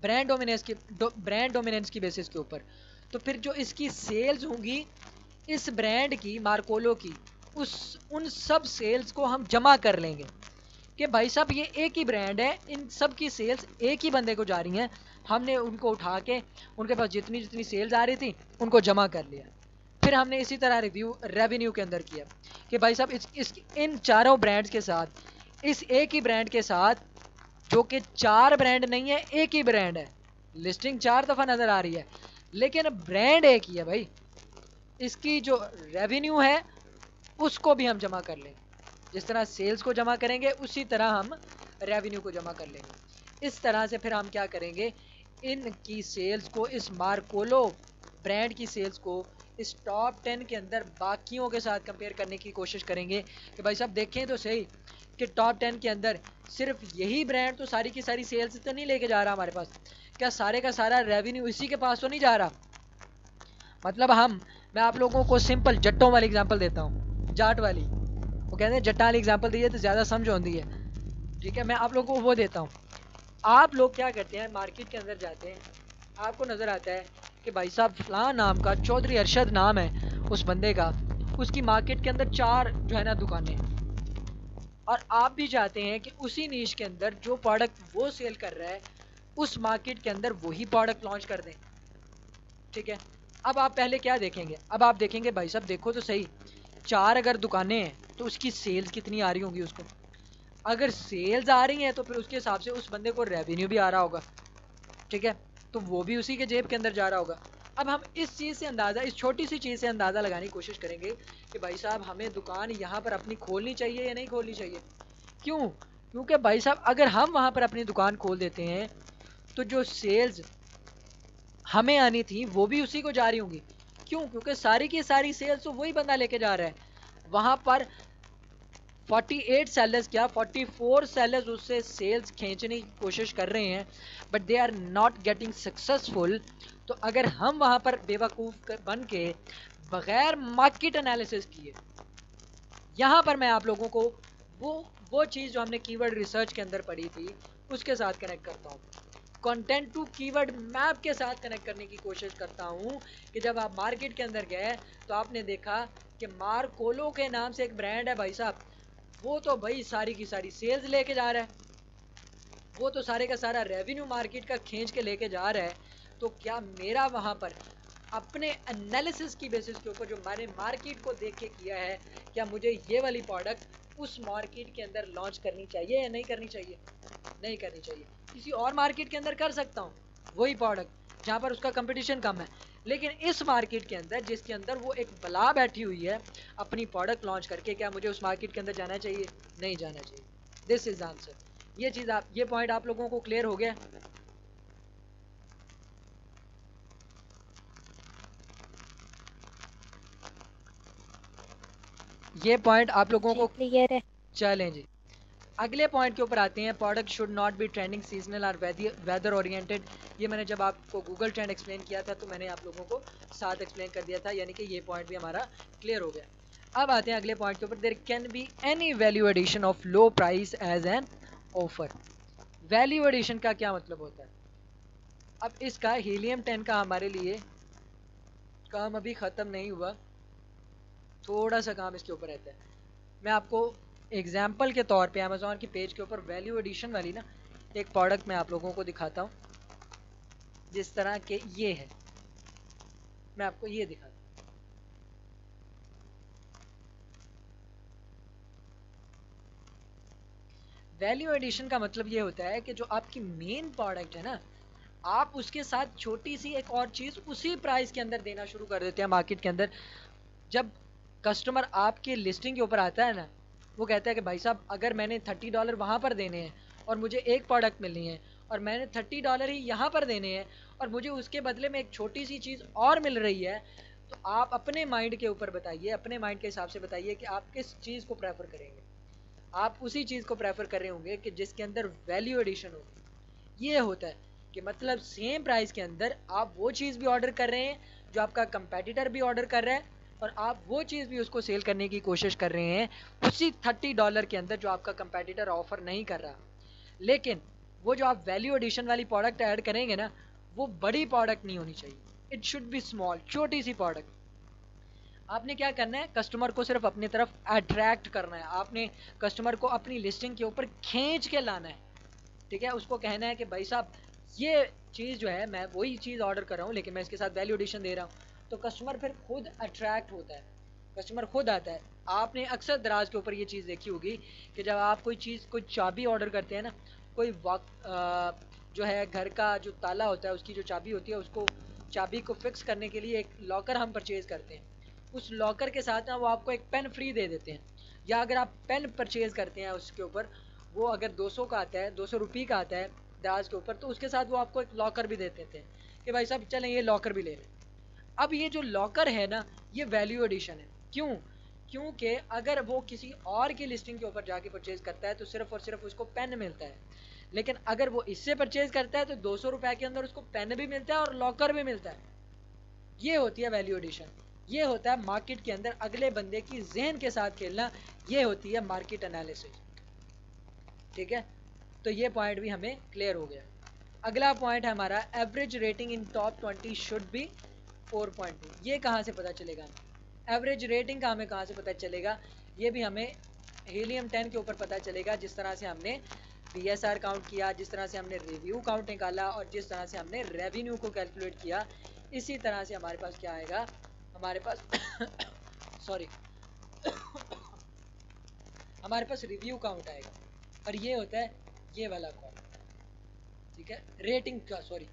ब्रांड डोमिनेंस की ब्रांड डोमिनेंस की बेसिस के ऊपर। तो फिर जो इसकी सेल्स होंगी इस ब्रांड की, मार्कोलो की, उस उन सब सेल्स को हम जमा कर लेंगे कि भाई साहब ये एक ही ब्रांड है, इन सब की सेल्स एक ही बंदे को जा रही हैं। हमने उनको उठा के उनके पास जितनी जितनी सेल्स आ रही थी उनको जमा कर लिया। फिर हमने इसी तरह रिव्यू रेवेन्यू के अंदर किया कि भाई साहब इस, इस इन चारों ब्रांड्स के साथ, इस एक ही ब्रांड के साथ, जो कि चार ब्रांड नहीं है, एक ही ब्रांड है, लिस्टिंग चार दफ़ा नज़र आ रही है लेकिन ब्रांड एक ही है भाई, इसकी जो रेवेन्यू है उसको भी हम जमा कर लेंगे। जिस तरह सेल्स को जमा करेंगे उसी तरह हम रेवेन्यू को जमा कर लेंगे। इस तरह से फिर हम क्या करेंगे, इनकी सेल्स को, इस मार्कोलो ब्रांड की सेल्स को इस टॉप टेन के अंदर बाकियों के साथ कंपेयर करने की कोशिश करेंगे कि भाई साहब देखें तो सही कि टॉप टेन के अंदर सिर्फ यही ब्रांड तो सारी की सारी सेल्स तो नहीं लेके जा रहा हमारे पास, क्या सारे का सारा रेवेन्यू इसी के पास तो नहीं जा रहा। मतलब हम, मैं आप लोगों को सिंपल जट्टों वाली एग्जांपल देता हूँ, जाट वाली, वो कहते हैं जट्टा वाली एग्जांपल दी है तो ज़्यादा समझ आती है, ठीक है, मैं आप लोगों को वो देता हूँ। आप लोग क्या करते हैं, मार्केट के अंदर जाते हैं, आपको नज़र आता है कि भाई साहब फलां नाम का, चौधरी अरशद नाम है उस बंदे का, उसकी मार्केट के अंदर चार जो है ना दुकानें, और आप भी चाहते हैं कि उसी नीश के अंदर जो प्रोडक्ट वो सेल कर रहा है उस मार्केट के अंदर वही प्रोडक्ट लॉन्च कर दें, ठीक है। अब आप पहले क्या देखेंगे, अब आप देखेंगे भाई साहब देखो तो सही, चार अगर दुकानें हैं तो उसकी सेल्स कितनी आ रही होंगी उसको, अगर सेल्स आ रही हैं तो फिर उसके हिसाब से उस बंदे को रेवेन्यू भी आ रहा होगा, ठीक है, तो वो भी उसी के जेब के अंदर जा रहा होगा। अब हम इस चीज़ से अंदाज़ा, इस छोटी सी चीज़ से अंदाज़ा लगाने की कोशिश करेंगे कि भाई साहब हमें दुकान यहाँ पर अपनी खोलनी चाहिए या नहीं खोलनी चाहिए। क्यों? क्योंकि भाई साहब अगर हम वहाँ पर अपनी दुकान खोल देते हैं तो जो सेल्स हमें आनी थी वो भी उसी को जा रही होंगी। क्यों? क्योंकि सारी की सारी सेल्स तो वही बंदा लेके जा रहा है। वहाँ पर अड़तालीस सेलर्स, क्या चौवालीस सेलर्स उससे सेल्स खींचने की कोशिश कर रहे हैं, but they are not getting successful. तो अगर हम वहाँ पर बेवकूफ़ बन के बगैर मार्केट एनालिसिस किए, यहाँ पर मैं आप लोगों को वो वो चीज़ जो हमने कीवर्ड रिसर्च के अंदर पढ़ी थी उसके साथ कनेक्ट करता हूँ, कंटेंट टू कीवर्ड मैप के साथ कनेक्ट करने की कोशिश करता हूँ कि जब आप मार्केट के अंदर गए तो आपने देखा कि मार्कोलो के नाम से एक ब्रांड है भाई साहब, वो तो भाई सारी की सारी सेल्स लेके जा रहा है, वो तो सारे का सारा रेवेन्यू मार्केट का खींच के लेके जा रहा है। तो क्या मेरा वहाँ पर अपने एनालिसिस की बेसिस के ऊपर जो मैंने मार्केट को देख के किया है, क्या मुझे ये वाली प्रोडक्ट उस मार्केट के अंदर लॉन्च करनी चाहिए या नहीं करनी चाहिए? नहीं करनी चाहिए। किसी और मार्केट के अंदर कर सकता हूँ वही प्रोडक्ट जहाँ पर उसका कंपटीशन कम है, लेकिन इस मार्केट के अंदर जिसके अंदर वो एक बला बैठी हुई है अपनी प्रोडक्ट लॉन्च करके, क्या मुझे उस मार्केट के अंदर जाना चाहिए? नहीं जाना चाहिए। This is answer. ये चीज़ आप, ये पॉइंट आप लोगों को क्लियर हो गया? ये पॉइंट आप लोगों को क्लियर है। चलें जी, अगले पॉइंट के ऊपर आते हैं। Product should not be trending, seasonal और वेदर ओरिएंटेड। ये मैंने जब आपको गूगल ट्रेंड एक्सप्लेन किया था तो मैंने आप लोगों को साथ एक्सप्लेन कर दिया था, यानी कि ये पॉइंट भी हमारा क्लियर हो गया। अब आते हैं अगले पॉइंट के ऊपर। There can be any value addition of low price as an offer. Value addition का क्या मतलब होता है? अब इसका हीलियम टेन का हमारे लिए काम अभी ख़त्म नहीं हुआ, थोड़ा सा काम इसके ऊपर रहता है। मैं आपको एग्जाम्पल के तौर पे अमेज़ॉन की पेज के ऊपर वैल्यू एडिशन वाली ना एक प्रोडक्ट मैं आप लोगों को दिखाता हूँ, जिस तरह के ये है, मैं आपको ये दिखाता हूँ। वैल्यू एडिशन का मतलब ये होता है कि जो आपकी मेन प्रोडक्ट है ना, आप उसके साथ छोटी सी एक और चीज़ उसी प्राइस के अंदर देना शुरू कर देते हैं मार्केट के अंदर। जब कस्टमर आपके लिस्टिंग के ऊपर आता है ना, वो कहता है कि भाई साहब अगर मैंने थर्टी डॉलर वहाँ पर देने हैं और मुझे एक प्रोडक्ट मिलनी है, और मैंने थर्टी डॉलर ही यहाँ पर देने हैं और मुझे उसके बदले में एक छोटी सी चीज़ और मिल रही है, तो आप अपने माइंड के ऊपर बताइए, अपने माइंड के हिसाब से बताइए कि आप किस चीज़ को प्रेफर करेंगे। आप उसी चीज़ को प्रेफर कर रहे होंगे कि जिसके अंदर वैल्यू एडिशन हो। ये होता है कि मतलब सेम प्राइस के अंदर आप वो चीज़ भी ऑर्डर कर रहे हैं जो आपका कंपेटिटर भी ऑर्डर कर रहा है, और आप वो चीज़ भी उसको सेल करने की कोशिश कर रहे हैं उसी थर्टी डॉलर के अंदर जो आपका कंपेटिटर ऑफर नहीं कर रहा। लेकिन वो जो आप वैल्यू एडिशन वाली प्रोडक्ट ऐड करेंगे ना, वो बड़ी प्रोडक्ट नहीं होनी चाहिए, इट शुड बी स्मॉल, छोटी सी प्रोडक्ट। आपने क्या करना है, कस्टमर को सिर्फ अपनी तरफ अट्रैक्ट करना है, आपने कस्टमर को अपनी लिस्टिंग के ऊपर खींच के लाना है, ठीक है। उसको कहना है कि भाई साहब ये चीज़ जो है मैं वही चीज़ ऑर्डर कर रहा हूँ लेकिन मैं इसके साथ वैल्यू एडिशन दे रहा हूँ, तो कस्टमर फिर खुद अट्रैक्ट होता है, कस्टमर खुद आता है। आपने अक्सर दराज के ऊपर ये चीज़ देखी होगी कि जब आप कोई चीज़, कोई चाबी ऑर्डर करते हैं ना, कोई वक्त जो है घर का जो ताला होता है उसकी जो चाबी होती है, उसको चाबी को फिक्स करने के लिए एक लॉकर हम परचेज़ करते हैं, उस लॉकर के साथ ना वो आपको एक पेन फ्री दे देते हैं, या अगर आप पेन परचेज़ करते हैं उसके ऊपर, वो अगर दो सौ का आता है, दो सौ रुपये का आता है दराज के ऊपर, तो उसके साथ वो आपको एक लॉकर भी दे देते हैं कि भाई साहब चलें ये लॉकर भी ले लें। अब ये जो लॉकर है ना, ये वैल्यू एडिशन है। क्यों? क्योंकि अगर वो किसी और की लिस्टिंग के ऊपर जाके परचेज करता है तो सिर्फ और सिर्फ उसको पेन मिलता है, लेकिन अगर वो इससे परचेज करता है तो दो सौ रुपए के अंदर उसको पेन भी मिलता है और लॉकर भी मिलता है। ये होती है वैल्यू एडिशन, ये होता है मार्केट के अंदर अगले बंदे की जहन के साथ खेलना, ये होती है मार्केट एनालिसिस, ठीक है। तो ये पॉइंट भी हमें क्लियर हो गया। अगला पॉइंट है हमारा average rating in top twenty should be four point two. ये कहाँ से पता चलेगा हमें एवरेज रेटिंग का, हमें कहाँ से पता चलेगा, ये भी हमें हीलियम टेन के ऊपर पता चलेगा, जिस तरह से हमने बी एस आर काउंट किया, जिस तरह से हमने रिव्यू काउंट निकाला और जिस तरह से हमने रेवेन्यू को कैलकुलेट किया, इसी तरह से हमारे पास क्या आएगा, हमारे पास सॉरी हमारे पास रिव्यू काउंट आएगा, और ये होता है ये वाला कॉलम, ठीक है, रेटिंग का, सॉरी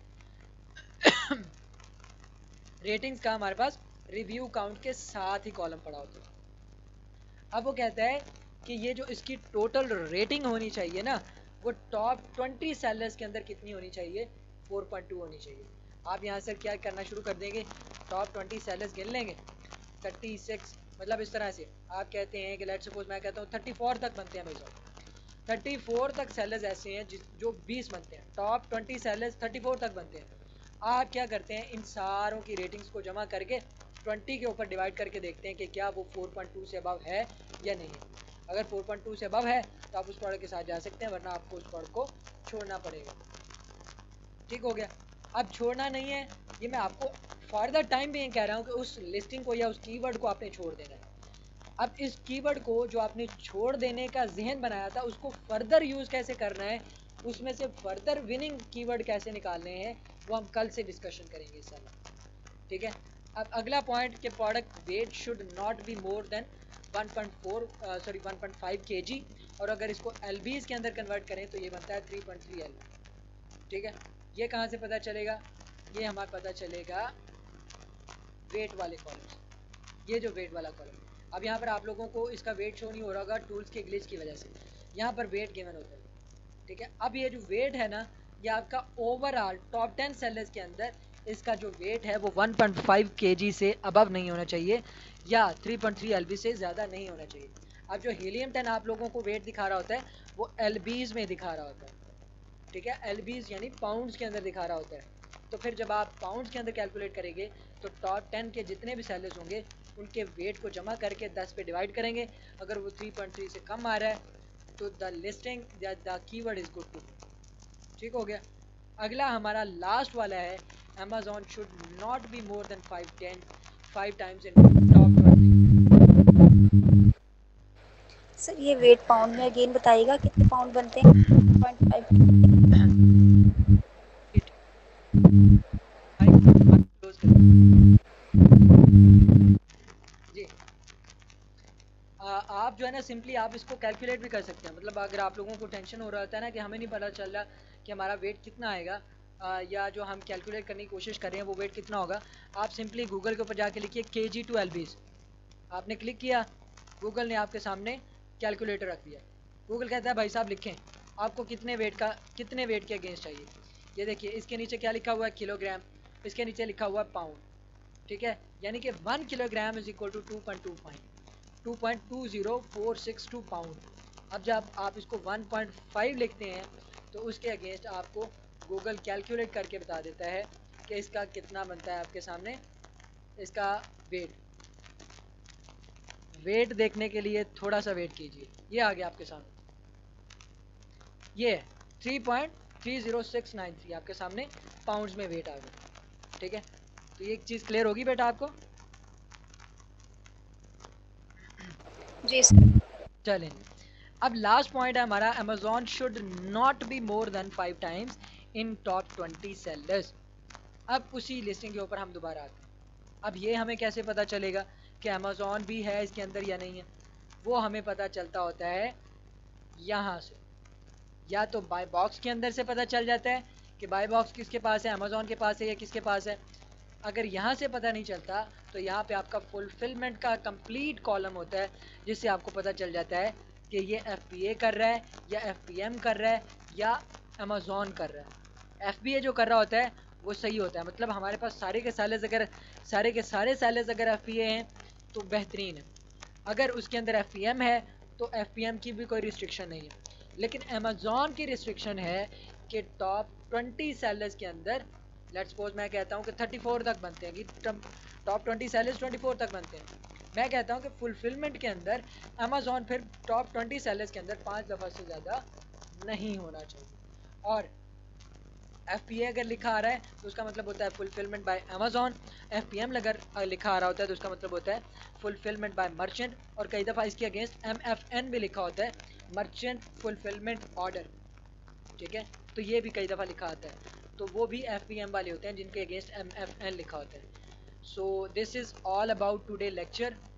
रेटिंग्स का हमारे पास रिव्यू काउंट के साथ ही कॉलम पड़ा होता है। अब वो कहता है कि ये जो इसकी टोटल रेटिंग होनी चाहिए ना, वो टॉप ट्वेंटी सेलर्स के अंदर कितनी होनी चाहिए, फोर पॉइंट टू होनी चाहिए। आप यहाँ से क्या करना शुरू कर देंगे, टॉप ट्वेंटी सेलर्स गिन लेंगे, थर्टी सिक्स, मतलब इस तरह से आप कहते हैं कि लेट्स सपोज मैं कहता हूँ थर्टी फोर तक बनते हैं भाई साहब, थर्टी फोर तक सेलर्स ऐसे हैं जिस जो बीस बनते हैं, top twenty sellers thirty four तक बनते हैं। आप क्या करते हैं, इन सारों की रेटिंग्स को जमा करके ट्वेंटी के ऊपर डिवाइड करके देखते हैं कि क्या वो फोर पॉइंट टू से अबव है या नहीं है। अगर फोर पॉइंट टू से अबव है तो आप उस प्रोडक्ट के साथ जा सकते हैं, वरना आपको उस प्रोडक्ट को छोड़ना पड़ेगा, ठीक हो गया। अब छोड़ना नहीं है, ये मैं आपको फर्दर टाइम भी कह रहा हूँ कि उस लिस्टिंग को या उस कीवर्ड को आपने छोड़ देना है। अब इस कीवर्ड को जो आपने छोड़ देने का जहन बनाया था, उसको फर्दर यूज़ कैसे करना है, उसमें से फर्दर विनिंग कीवर्ड कैसे निकालने हैं, वो हम कल से डिस्कशन करेंगे इंशाल्लाह, ठीक है। अब अगला पॉइंट के product weight should not be more than one point four sorry one point five kg, और अगर इसको एलबीज के अंदर कन्वर्ट करें तो ये बनता है थ्री पॉइंट थ्री एल, ठीक है। ये कहाँ से पता चलेगा, ये हमारा पता चलेगा वेट वाले कॉलम, ये जो वेट वाला कॉलम। अब यहाँ पर आप लोगों को इसका वेट शो नहीं हो रहा होगा टूल्स के ग्लिच की वजह से, यहाँ पर वेट गिवन होता है, ठीक है। अब ये जो वेट है ना, ये आपका ओवरऑल टॉप टेन सेलर्स के अंदर इसका जो वेट है वो वन पॉइंट फाइव केजी से अबव नहीं होना चाहिए, या थ्री पॉइंट थ्री एलबी से ज़्यादा नहीं होना चाहिए। अब जो हीलियम टेन आप लोगों को वेट दिखा रहा होता है वो एलबीज में दिखा रहा होता है, ठीक है, एलबीज यानी पाउंड्स के अंदर दिखा रहा होता है। तो फिर जब आप पाउंड्स के अंदर कैलकुलेट करेंगे तो टॉप टेन के जितने भी सेलर्स होंगे उनके वेट को जमा करके दस पे डिवाइड करेंगे, अगर वो थ्री पॉइंट थ्री से कम आ रहा है तो the listing the keyword is good to, ठीक हो गया। अगला हमारा लास्ट वाला है Amazon should not be more than five ten five times in top twenty। Sir ये वेट पाउंड में अगेन बताइएगा कितने पाउंड बनते हैं, पॉइंट फाइव जी। आ, आप जो है ना सिंपली आप इसको कैलकुलेट भी कर सकते हैं, मतलब अगर आप लोगों को टेंशन हो रहा होता है ना कि हमें नहीं पता चल रहा कि हमारा वेट कितना आएगा, आ, या जो हम कैलकुलेट करने की कोशिश कर रहे हैं वो वेट कितना होगा, आप सिंपली गूगल के ऊपर जाके लिखिए के जी टू एलबीज, आपने क्लिक किया, गूगल ने आपके सामने कैलकुलेटर रख दिया। गूगल कहता है भाई साहब लिखें आपको कितने वेट का कितने वेट के अगेंस्ट चाहिए। ये देखिए इसके नीचे क्या लिखा हुआ है, किलोग्राम, इसके नीचे लिखा हुआ है पाउंड, ठीक है, यानी कि one kilogram is equal to two point two five two point two zero four six two pound. अब जब आप इसको वन पॉइंट फाइव लिखते हैं तो उसके अगेंस्ट आपको गूगल कैलकुलेट करके बता देता है कि इसका कितना बनता है आपके सामने इसका वेट। वेट देखने के लिए थोड़ा सा वेट कीजिए, ये आ गया आपके सामने, ये three point three zero six nine three आपके सामने पाउंड्स में वेट आ गया। ठीक है, तो ये एक चीज़ क्लियर होगी बेटा आपको। जी सर। चलें, अब लास्ट पॉइंट है हमारा, Amazon should not be more than five times in top twenty sellers. अब उसी लिस्टिंग के ऊपर हम दोबारा आते हैं। अब ये हमें कैसे पता चलेगा कि अमेजोन भी है इसके अंदर या नहीं है? वो हमें पता चलता होता है यहाँ से, या तो बाय बॉक्स के अंदर से पता चल जाता है कि बाय बॉक्स किसके पास है, अमेजोन के पास है या किसके पास है। अगर यहाँ से पता नहीं चलता तो यहाँ पे आपका फुलफिलमेंट का कंप्लीट कॉलम होता है, जिससे आपको पता चल जाता है कि ये एफ पी ए कर रहा है या एफ पी एम कर रहा है या अमेजोन कर रहा है। एफ बी ए जो कर रहा होता है वो सही होता है, मतलब हमारे पास सारे के सारे अगर सारे के सारे सेलर्स अगर एफ पी ए हैं तो बेहतरीन है। अगर उसके अंदर एफ पी एम है तो एफ पी एम की भी कोई रिस्ट्रिक्शन नहीं है। लेकिन अमेजोन की रिस्ट्रिक्शन है कि टॉप ट्वेंटी सेलर्स के अंदर, लेट्स सपोज मैं कहता हूँ कि थर्टी फोर तक बनते हैं, कि top twenty sellers twenty four तक बनते हैं। मैं कहता हूँ कि फुलफिलमेंट के अंदर अमेजोन फिर टॉप ट्वेंटी सेलर्स के अंदर पाँच दफ़ा से ज़्यादा नहीं होना चाहिए। और एफ पी ए अगर लिखा आ रहा है तो उसका मतलब होता है fulfilment by Amazon. F P M अगर लिखा आ रहा होता है तो उसका मतलब होता है फुलफिलमेंट बाय मर्चेंट। और कई दफ़ा इसके अगेंस्ट एम एफ एन भी लिखा होता है, मर्चेंट फुलफिलमेंट ऑर्डर। ठीक है, तो ये भी कई दफ़ा लिखा आता है, तो वो भी एफ पी एम वाले होते हैं जिनके अगेंस्ट एम एफ एन लिखा होता है। So this is all about today lecture.